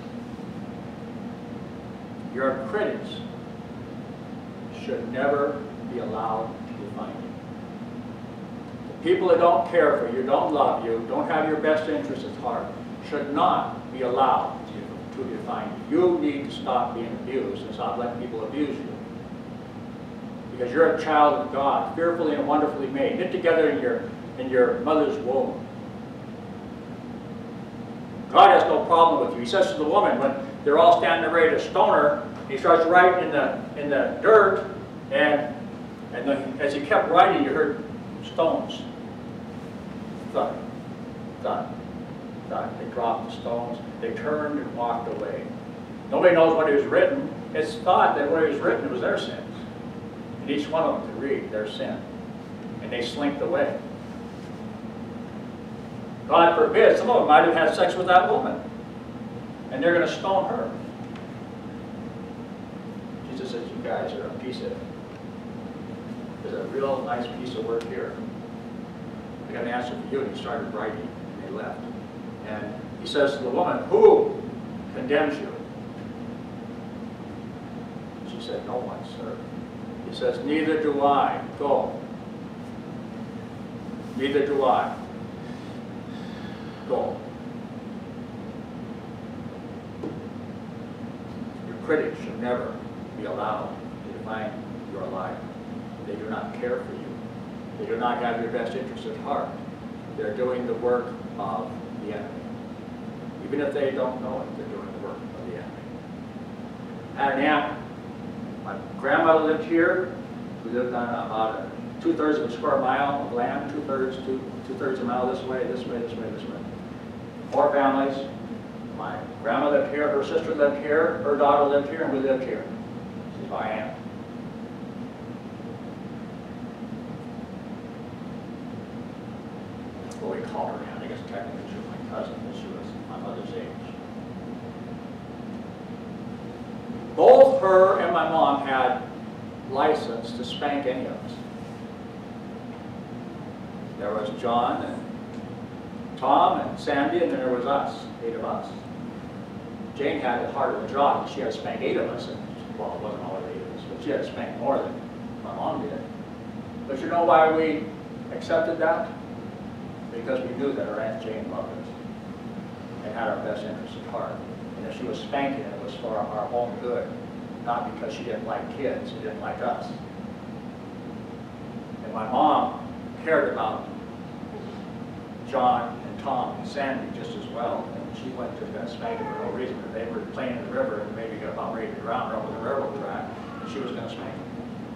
Your critics should never be allowed to define you. The people that don't care for you, don't love you, don't have your best interests at heart, should not be allowed to, to define you. You need to stop being abused and stop letting people abuse you. Because you're a child of God, fearfully and wonderfully made, knit together in your, in your mother's womb. God has no problem with you. He says to the woman, when they're all standing there ready to stone her, he starts writing in the, in the dirt, and, and the, as he kept writing, you heard stones. Thud, thud. They dropped the stones, they turned and walked away. Nobody knows what he was written. It's thought that what he was written was their sins. And each one of them could read their sin. And they slinked away. God forbid, some of them might have had sex with that woman. And they're going to stone her. Jesus says, you guys are a piece of, there's a real nice piece of work here. I got an answer for you, and he started writing, and they left. And he says to the woman, who condemns you? She said, no one, sir. He says, neither do I. Go. Neither do I. Go. Your critics should never be allowed to define your life. They do not care for you. They do not have your best interests at heart. They're doing the work of the enemy. Even if they don't know it, they're doing the work of the enemy. I had an aunt. My grandmother lived here. We lived on about a, two-thirds of a square mile of land, two-thirds, two, two-thirds of a mile this way, this way, this way, this way. Four families. My grandma lived here, her sister lived here, her daughter lived here, and we lived here. She's my aunt. Well, we called her aunt. I guess technically she was my cousin, but she was my mother's age. Both her and my mom had license to spank any of us. There was John and Tom and Sandy, and then there was us, eight of us. Jane had a harder job. She had to spank eight of us. And, well, it wasn't all eight of us, but she had to spank more than my mom did. But you know why we accepted that? Because we knew that our Aunt Jane loved us and had our best interests at heart. And if she was spanking, it was for our own good, not because she didn't like kids, she didn't like us. And my mom cared about John and Tom and Sandy just as well. And she went to that spanking for no reason. They were playing in the river and maybe got about ready to drown her over the railroad track, and she was going to spank them.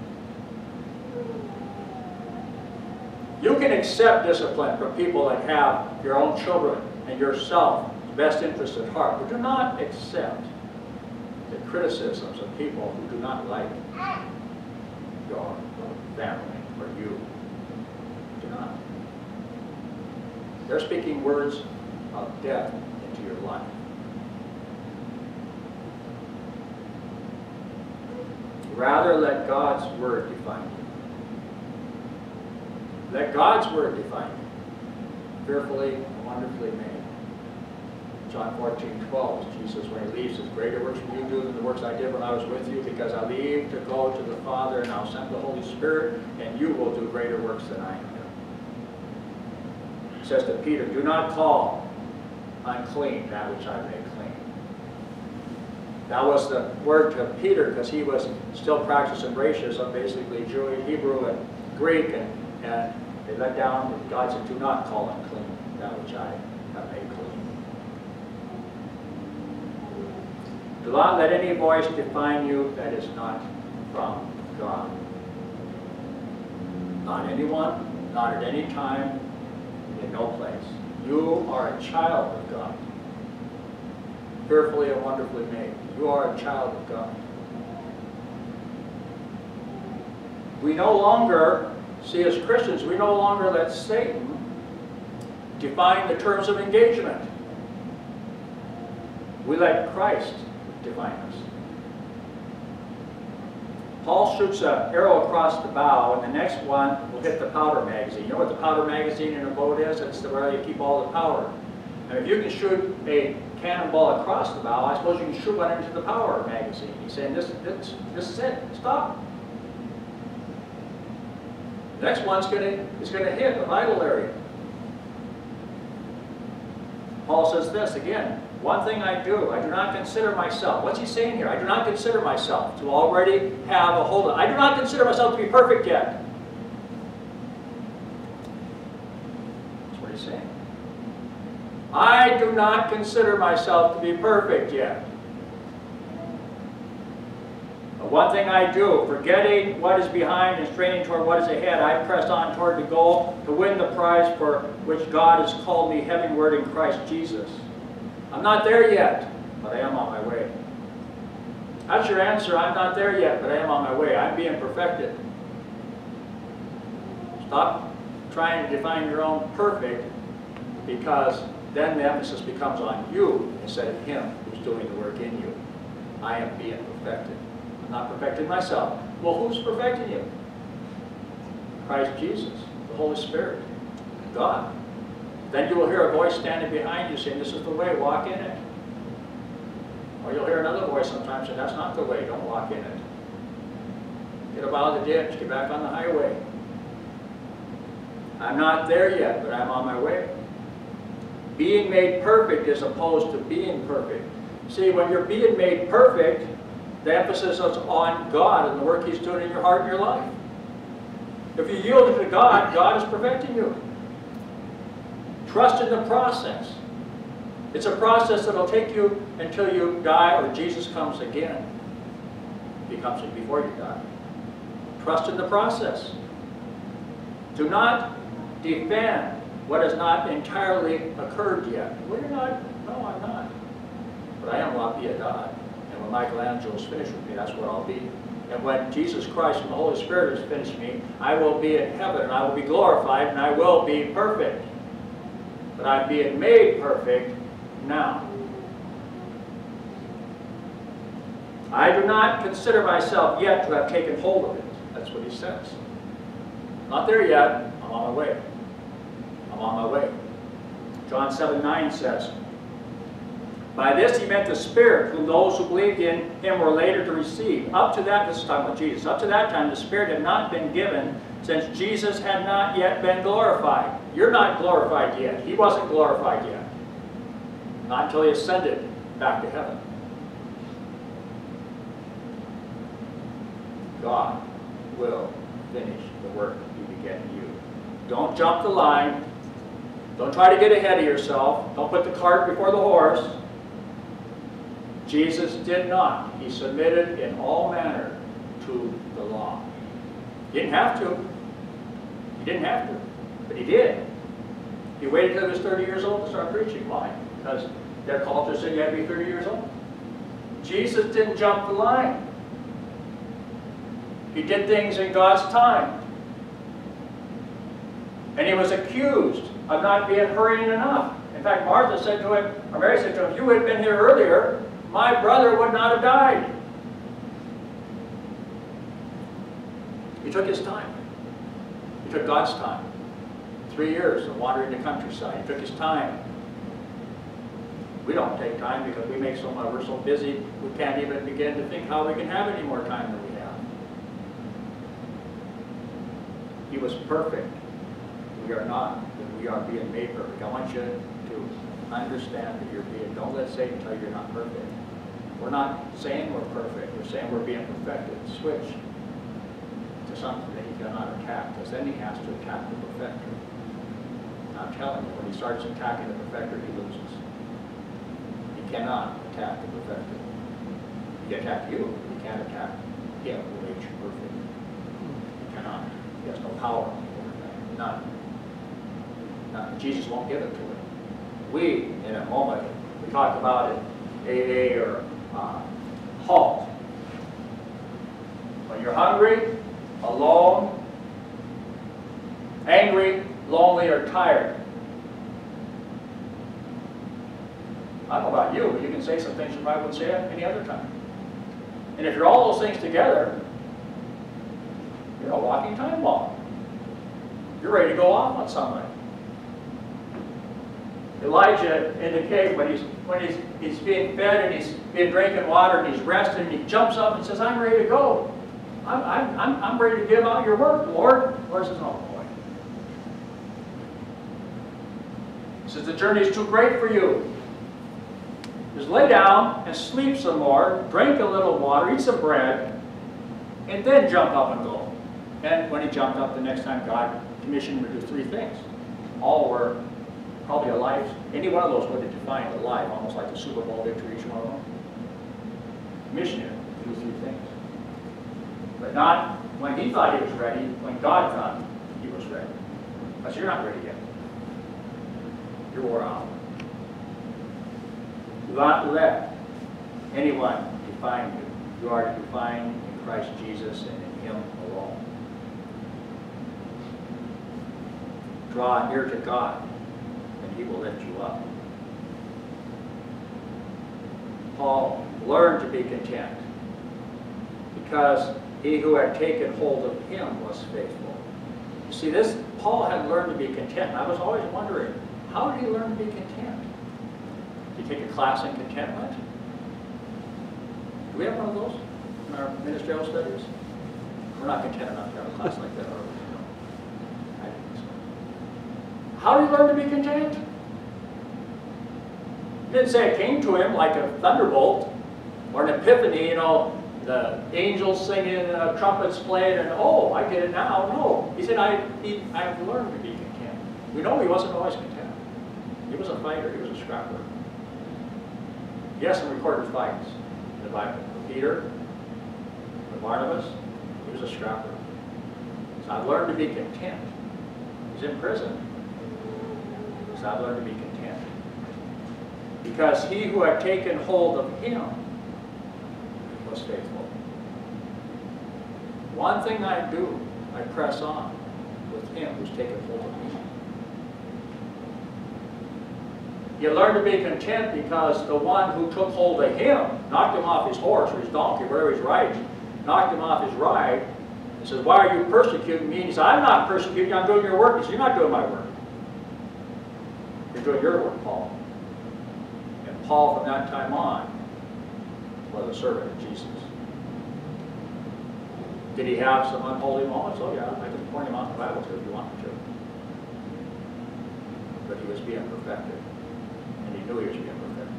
You can accept discipline from people that have your own children and yourself, best interests at heart, but do not accept the criticisms of people who do not like your family or you. Do not. They're speaking words of death into your life. Rather let God's word define you. Let God's word define you. Fearfully and wonderfully made. John fourteen twelve, Jesus, when he leaves, says, greater works will you do than the works I did when I was with you, because I leave to go to the Father, and I'll send the Holy Spirit, and you will do greater works than I do. He says to Peter, do not call unclean that which I made clean. That was the word to Peter, because he was still practicing racism, basically Jewish, Hebrew, and Greek, and, and they let down, and God said, do not call unclean that which I have made clean. Do not let any voice define you that is not from God. Not anyone, not at any time, in no place. You are a child of God. Fearfully and wonderfully made. You are a child of God. We no longer, see as Christians, we no longer let Satan define the terms of engagement. We let Christ define us. Paul shoots an arrow across the bow, and the next one will hit the powder magazine. You know what the powder magazine in a boat is? It's where you keep all the powder. And if you can shoot a cannonball across the bow, I suppose you can shoot one into the powder magazine. He's saying, this, this, this is it. Stop. The next one's going to is going to hit the vital area. Paul says this again. One thing I do, I do not consider myself. What's he saying here? I do not consider myself to already have a hold of. I do not consider myself to be perfect yet. That's what he's saying. I do not consider myself to be perfect yet. But one thing I do, forgetting what is behind and straining toward what is ahead, I press on toward the goal to win the prize for which God has called me heavenward in Christ Jesus. I'm not there yet, but I am on my way. That's your answer. I'm not there yet, but I am on my way. I'm being perfected. Stop trying to define your own perfect, because then the emphasis becomes on you instead of him who's doing the work in you. I am being perfected. I'm not perfecting myself. Well, who's perfecting you? Christ Jesus, the Holy Spirit, God. Then you will hear a voice standing behind you saying, this is the way, walk in it. Or you'll hear another voice sometimes saying, that's not the way, don't walk in it. Get up out of the ditch, get back on the highway. I'm not there yet, but I'm on my way. Being made perfect is opposed to being perfect. See, when you're being made perfect, the emphasis is on God and the work he's doing in your heart and your life. If you yield to God, God is perfecting you. Trust in the process. It's a process that will take you until you die or Jesus comes again. He comes before you die. Trust in the process. Do not defend what has not entirely occurred yet. Well, you're not. No, I'm not. But I am will be a God. And when Michelangelo's finished with me, that's where I'll be. And when Jesus Christ and the Holy Spirit has finished me, I will be in heaven, and I will be glorified, and I will be perfect. But I'm being made perfect now. I do not consider myself yet to have taken hold of it. That's what he says. Not there yet. I'm on my way. I'm on my way. John seven nine says, by this he meant the Spirit, whom those who believed in him were later to receive. Up to that, this is talking about Jesus, up to that time the Spirit had not been given, since Jesus had not yet been glorified. You're not glorified yet. He wasn't glorified yet. Not until he ascended back to heaven. God will finish the work he began in you. Don't jump the line. Don't try to get ahead of yourself. Don't put the cart before the horse. Jesus did not. He submitted in all manner to the law. He didn't have to. He didn't have to. But he did. He waited until he was thirty years old to start preaching. Why? Because their culture said you had to be thirty years old. Jesus didn't jump the line. He did things in God's time. And he was accused of not being hurrying enough. In fact, Martha said to him, or Mary said to him, if you had been here earlier, my brother would not have died. He took his time. He took God's time. Three years of wandering the countryside. He took his time. We don't take time because we make so much, we're so busy, we can't even begin to think how we can have any more time than we have. He was perfect. We are not, but we are being made perfect. I want you to understand that you're being, don't let Satan tell you you're not perfect. We're not saying we're perfect, we're saying we're being perfected. Switch to something that he cannot attack, because then he has to attack the perfecter. I'm telling you, when he starts attacking the perfecter, he loses. He cannot attack the perfecter. He can attack you, but he can't attack him who made you perfect. He cannot. He has no power over that. None. None. Jesus won't give it to him. We, in a moment, we talked about it, A A or uh, halt. When you're hungry, alone, angry, lonely, or tired. I don't know about you, but you can say some things you probably wouldn't say at any other time. And if you're all those things together, you're a walking time bomb. You're ready to go off on somebody. Elijah in the cave, when he's when he's he's being fed and he's being drinking water and he's resting, and he jumps up and says, "I'm ready to go. I'm I'm I'm, I'm ready to give out your work, Lord." The Lord says, "Oh boy." He says, "The journey is too great for you. Just lay down and sleep some more, drink a little water, eat some bread, and then jump up and go." And when he jumped up the next time, God commissioned him to do three things. All were probably a life. Any one of those would have defined a life, almost like a Super Bowl victory, each one of them. Commissioned him to do three things. But not when he thought he was ready, when God thought he was ready. Because you're not ready yet. You're wore out. Do not let anyone define you. You are defined in Christ Jesus and in him alone. Draw near to God, and he will lift you up. Paul learned to be content because he who had taken hold of him was faithful. You see, this Paul had learned to be content. And I was always wondering, how did he learn to be content? Did he take a class in contentment? Do we have one of those in our ministerial studies? We're not content enough to have a class like that, are we? No. I think so. How did he learn to be content? He didn't say it came to him like a thunderbolt or an epiphany, you know, the angels singing, uh, trumpets playing, and oh, I get it now. No. He said, I, he, I have learned to be content. We know he wasn't always content. He was a fighter. He was a scrapper. Yes, some recorded fights in the Bible. With Peter, with Barnabas, he was a scrapper. So I've learned to be content. He's in prison. So I've learned to be content. Because he who had taken hold of him was faithful. One thing I do, I press on with him who's taken hold of me. You learn to be content because the one who took hold of him, knocked him off his horse or his donkey, wherever he's riding, knocked him off his ride, and says, "Why are you persecuting me?" And he said, "I'm not persecuting you, I'm doing your work." He said, "You're not doing my work. You're doing your work, Paul." And Paul, from that time on, was a servant of Jesus. Did he have some unholy moments? Oh yeah, I can point him out in the Bible too if you want me to. But he was being perfected. And he knew he was being perfected.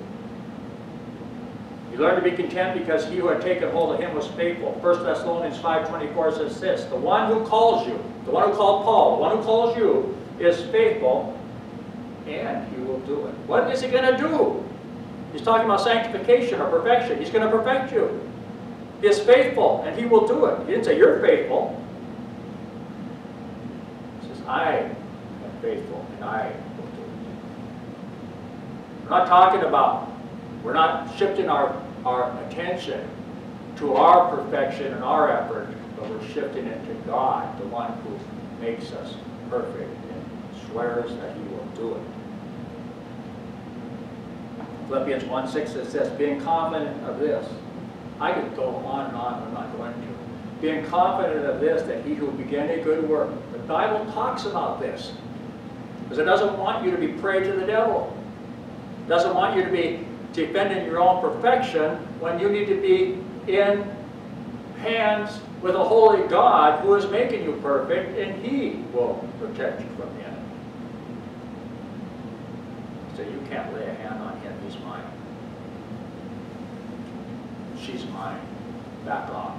He learned to be content because he who had taken hold of him was faithful. First Thessalonians five twenty-four says this, "The one who calls you," the one who called Paul, the one who calls you is faithful, and he will do it. What is he going to do? He's talking about sanctification or perfection. He's going to perfect you. He is faithful, and he will do it. He didn't say you're faithful. He says, I am faithful, and I will do it. We're not talking about, we're not shifting our, our attention to our perfection and our effort, but we're shifting it to God, the one who makes us perfect and swears that he will do it. Philippians one six, it says, being confident of this. I could go on and on, but I'm not going to. Being confident of this, that he who began a good work. The Bible talks about this. Because it doesn't want you to be prey to the devil. It doesn't want you to be defending your own perfection when you need to be in hands with a holy God who is making you perfect, and He will protect you from the enemy. So you can't lay a hand on him. He's mine. She's mine. Back off.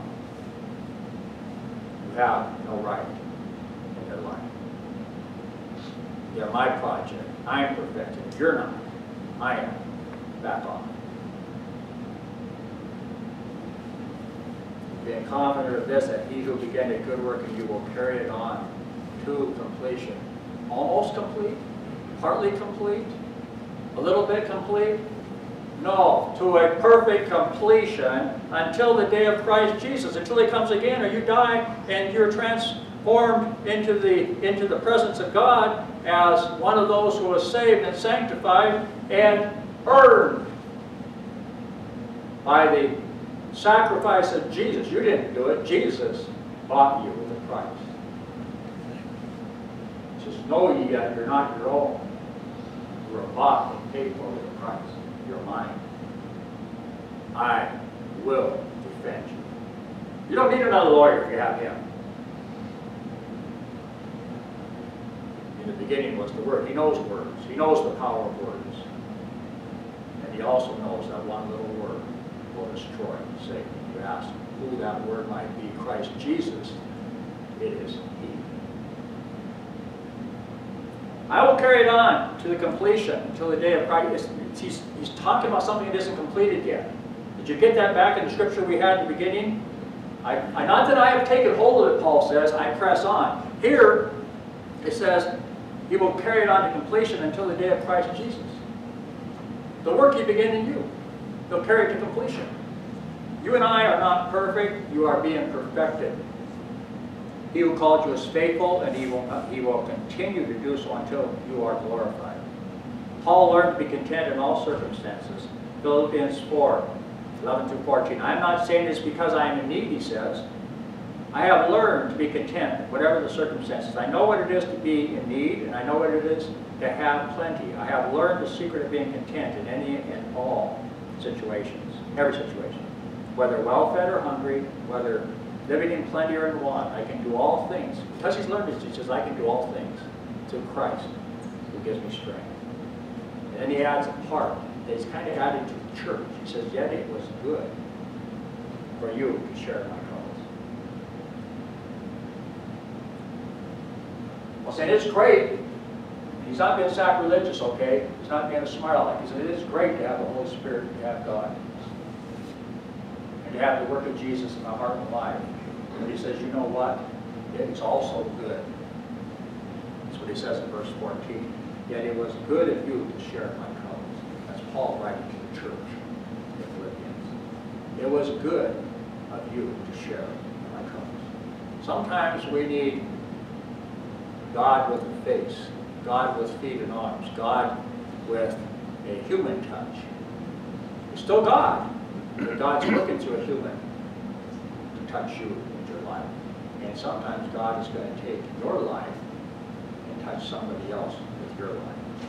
You have no right in your life. You're my project. I am perfected. You're not. I am. Back off. Being confident of this, that He who began a good work in you will carry it on to completion. Almost complete? Partly complete? A little bit complete? No, to a perfect completion until the day of Christ Jesus, until He comes again, or you die and you're transformed into the, into the presence of God as one of those who is saved and sanctified and earned by the sacrifice of Jesus. You didn't do it. Jesus bought you with a price. Just know ye that you're not your own. You were bought and paid for with a price. You're mine. I will defend you. You don't need another lawyer if you have Him. In the beginning was the Word. He knows words. He knows the power of words. And He also knows that one little word will destroy Satan. You ask who that word might be, Christ Jesus. It is He. I will carry it on to the completion until the day of Christ. He's, he's talking about something that isn't completed yet. Did you get that back in the scripture we had in the beginning? I, I, not that I have taken hold of it, Paul says, I press on. Here, it says, He will carry it on to completion until the day of Christ Jesus. The work He began in you, He'll carry it to completion. You and I are not perfect. You are being perfected. He who called you is faithful, and he will, he will continue to do so until you are glorified. Paul learned to be content in all circumstances. Philippians four, eleven through fourteen. I'm not saying this because I am in need, he says. I have learned to be content, whatever the circumstances. I know what it is to be in need, and I know what it is to have plenty. I have learned the secret of being content in any and all situations, every situation. Whether well-fed or hungry, whether living in plenty or in want, I can do all things. Because he's learned this, he says, I can do all things through Christ who gives me strength. And then he adds a part that he's kind of added to the church. He says, yet it was good for you to share my cause. Well, saying it's great. He's not being sacrilegious, okay? He's not being a smart aleck. He said, it is great to have the Holy Spirit, to have God, and to have the work of Jesus in my heart and life. But he says, you know what? It's also good. That's what he says in verse fourteen. Yet it was good of you to share my cause. That's Paul writing to the church in Philippians. It was good of you to share my cause. Sometimes we need God with a face, God with feet and arms, God with a human touch. It's still God, but God's looking to a human to touch you in your life. And sometimes God is going to take your life and touch somebody else with your life.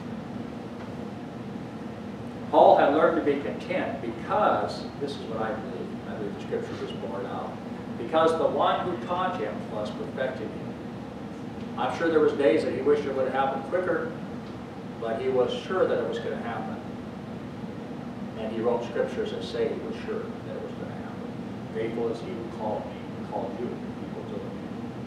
Paul had learned to be content because, this is what I believe, I believe the scripture was borne out, because the one who taught him was perfecting him. I'm sure there was days that he wished it would have happened quicker, but he was sure that it was going to happen. And he wrote scriptures that say he was sure that it was going to happen. Faithful is he who called me, who called you, people to him.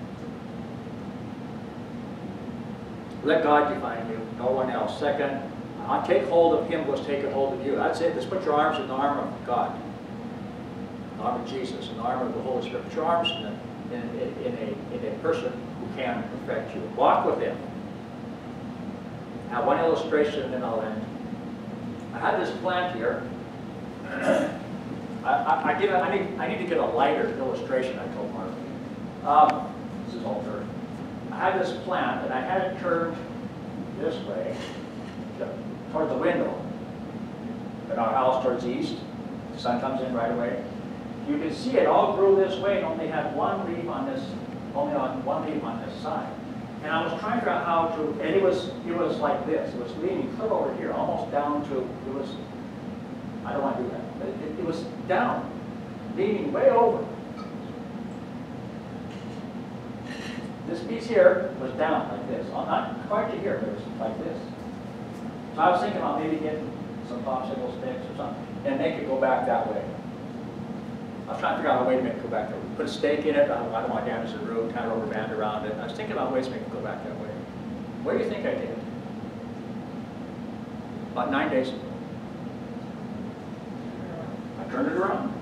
Let God define you, no one else. Second, I take hold of him who has taken hold of you. That's it. Just put your arms in the arm of God, the arm of Jesus, in the arm of the Holy Spirit. Put your arms in a, in, in, in, a, in a person who can perfect you. Walk with him. Now, one illustration, and then I'll end. I had this plant here. I, I, I, get a, I, need, I need to get a lighter illustration, I told Mark. Um, this is all dirt. I had this plant, and I had it turned this way, toward the window. In our house towards the east, the sun comes in right away. You can see it all grew this way and only had one leaf on this, only on one leaf on this side. And I was trying to figure out how to, and it was, it was like this. It was leaning clear over here, almost down to, it was, I don't want to do that, but it, it was down, leaning way over. This piece here was down like this, not quite to here, but it was like this. So I was thinking about maybe getting some popsicle sticks or something, and make it go back that way. I was trying to figure out a way to make it go back there. Put a stake in it, I don't, I don't want to damage the root, kind of rubber band around it. I was thinking about ways to make it go back that way. What do you think I did? About nine days ago. I turned it around.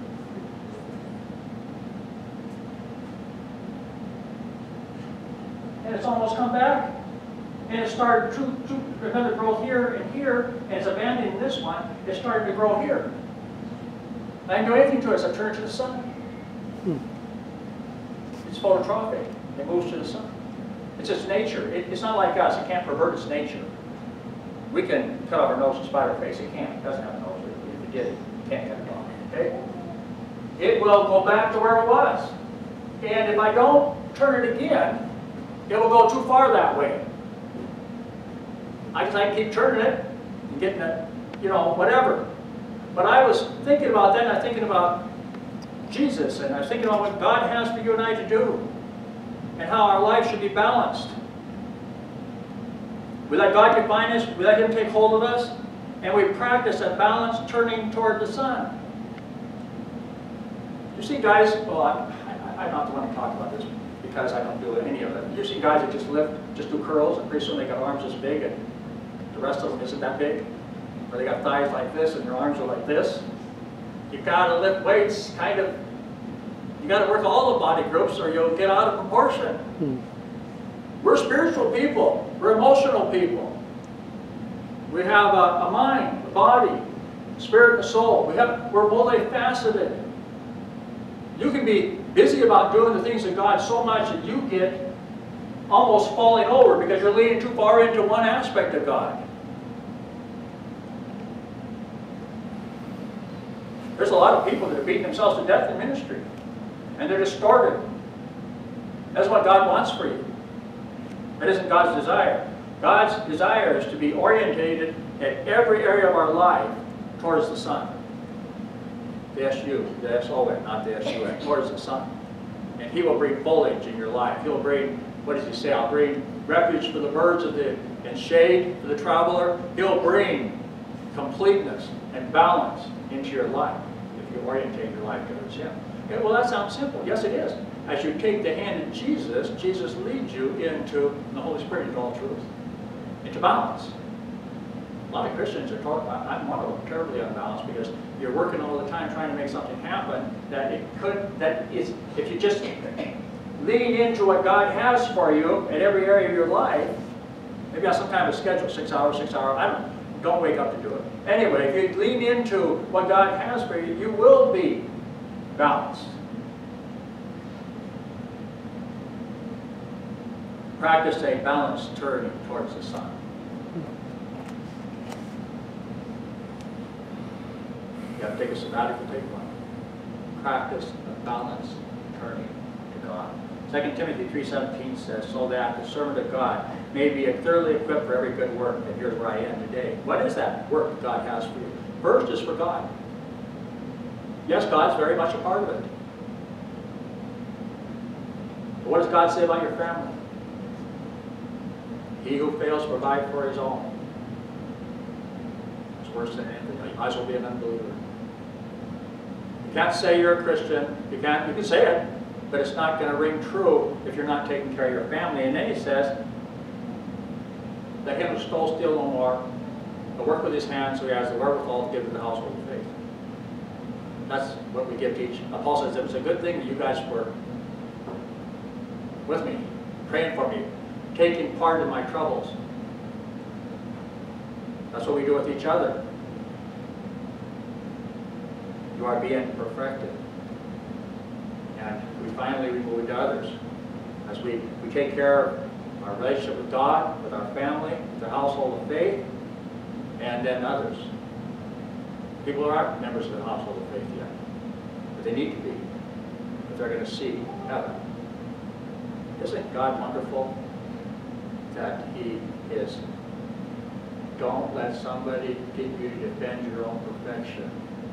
And it's almost come back. And it started to, to another growth here and here, and it's abandoning this one. It started to grow here. I didn't do anything to it, so I turned it to the sun. Hmm. It's phototrophic. It moves to the sun. It's its nature. It, it's not like us. It can't pervert its nature. We can cut off our nose and spite our face. It can't. It doesn't have a nose. If it did, it can't cut it off. Okay? It will go back to where it was. And if I don't turn it again, it will go too far that way. I just I keep turning it and getting it, you know, whatever. But I was thinking about that, and I was thinking about Jesus, and I was thinking about what God has for you and I to do, and how our life should be balanced. We let God define us, we let Him take hold of us, and we practice a balance turning toward the sun. You see guys, well, I, I, I'm not the one to talk about this because I don't do any of it. You see guys that just lift, just do curls, and pretty soon they got arms this big, and the rest of them isn't that big. Or they got thighs like this and their arms are like this. You've got to lift weights kind of, you got to work all the body groups or you'll get out of proportion. Hmm. We're spiritual people. We're emotional people. We have a, a mind, a body, a spirit, and a soul. We have, we're multifaceted. You can be busy about doing the things of God so much that you get almost falling over because you're leaning too far into one aspect of God. There's a lot of people that are beating themselves to death in ministry. And they're distorted. That's what God wants for you. That isn't God's desire. God's desire is to be orientated at every area of our life towards the sun. The S U, the S O N, not the S U N, towards the sun. And He will bring foliage in your life. He'll bring, what does He say? I'll bring refuge for the birds of the, and shade for the traveler. He'll bring completeness and balance into your life if you orientate your life towards Him. Okay, well, that sounds simple. Yes, it is. As you take the hand of Jesus, Jesus leads you into the Holy Spirit, into all truth, into balance. A lot of Christians are talking about, I'm one of them, terribly unbalanced because you're working all the time trying to make something happen that it could, that is, if you just lean into what God has for you in every area of your life, maybe on some kind of schedule, six hours, six hours, I don't know. Don't wake up to do it. Anyway, if you lean into what God has for you, you will be balanced. Practice a balanced turning towards the sun. You have to take a sabbatical, take one. Practice a balanced turning to God. Second Timothy three seventeen says, so that the servant of God may be thoroughly equipped for every good work. And here's where I am today. What is that work God has for you? First is for God. Yes, God's very much a part of it. But what does God say about your family? He who fails to provide for his own is worse than anything. You might as well be an unbeliever. You can't say you're a Christian. You can't. You can say it, but it's not going to ring true if you're not taking care of your family. And then he says, let him who stole steal no more, but work with his hands so he has the wherewithal to give to the household of faith. That's what we give to each. Paul says it was a good thing that you guys were with me, praying for me, taking part in my troubles. That's what we do with each other. You are being perfected. And we finally we move to others. As we, we take care of our relationship with God, with our family, with the household of faith, and then others. People who aren't members of the household of faith yet. But they need to be, if they're going to see heaven. Isn't God wonderful? that he is, don't let somebody get you to defend your own perfection.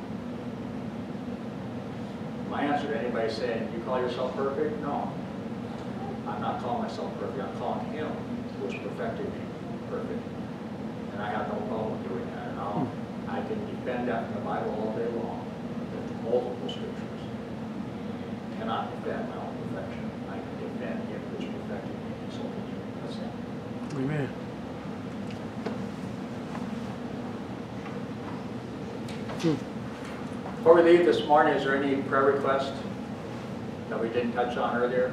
My answer to anybody saying, you call yourself perfect? No. I'm not calling myself perfect. I'm calling him who has perfected me perfect. And I have no problem doing that. And I'll, I can defend that from the Bible all day long. With multiple scriptures. I cannot defend my own perfection. I can defend him who has perfected me. So that's it. Amen. Before we leave this morning, is there any prayer request that we didn't touch on earlier?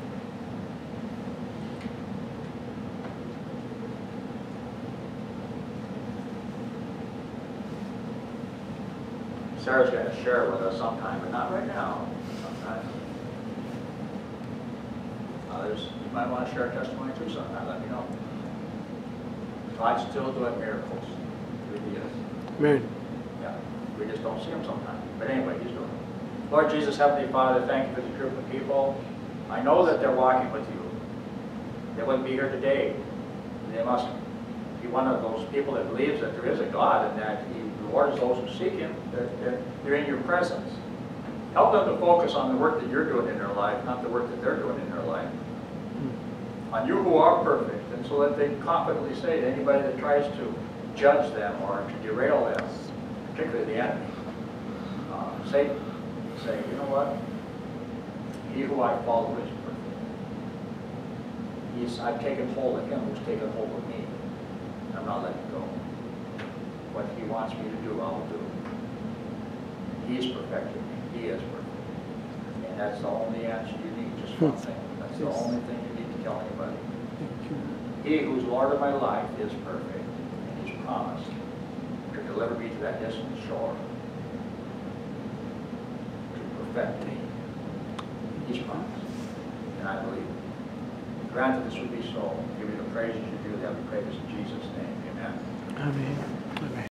Sarah's going to share it with us sometime, but not right now. Sometime. Others, you might want to share a testimony too sometime. Let me know. God's still doing miracles. He really is. Amen. Yeah, we just don't see them sometimes. But anyway, he's doing it. Lord Jesus, Heavenly Father, thank you for this group of people. I know that they're walking with you. They wouldn't be here today. They must be one of those people that believes that there is a God and that he rewards those who seek him. They're, they're, they're in your presence. Help them to focus on the work that you're doing in their life, not the work that they're doing in their life. On you who are perfect, and so that they can confidently say to anybody that tries to judge them or to derail them, particularly the enemy, uh, Satan, say, you know what? He who I follow is perfect. He's, I've taken hold of him who's taken hold of me. I'm not letting go. What he wants me to do, I'll do. He's perfected me. He is perfect. And that's the only answer you need, just one thing. That's the only thing you need to tell anybody. He who's Lord of my life is perfect. And he's promised to deliver me to that distant shore. To perfect me. He's promised. And I believe it. Grant that this would be so. Give you the praise as you do that. We pray this in Jesus' name. Amen. Amen. Amen.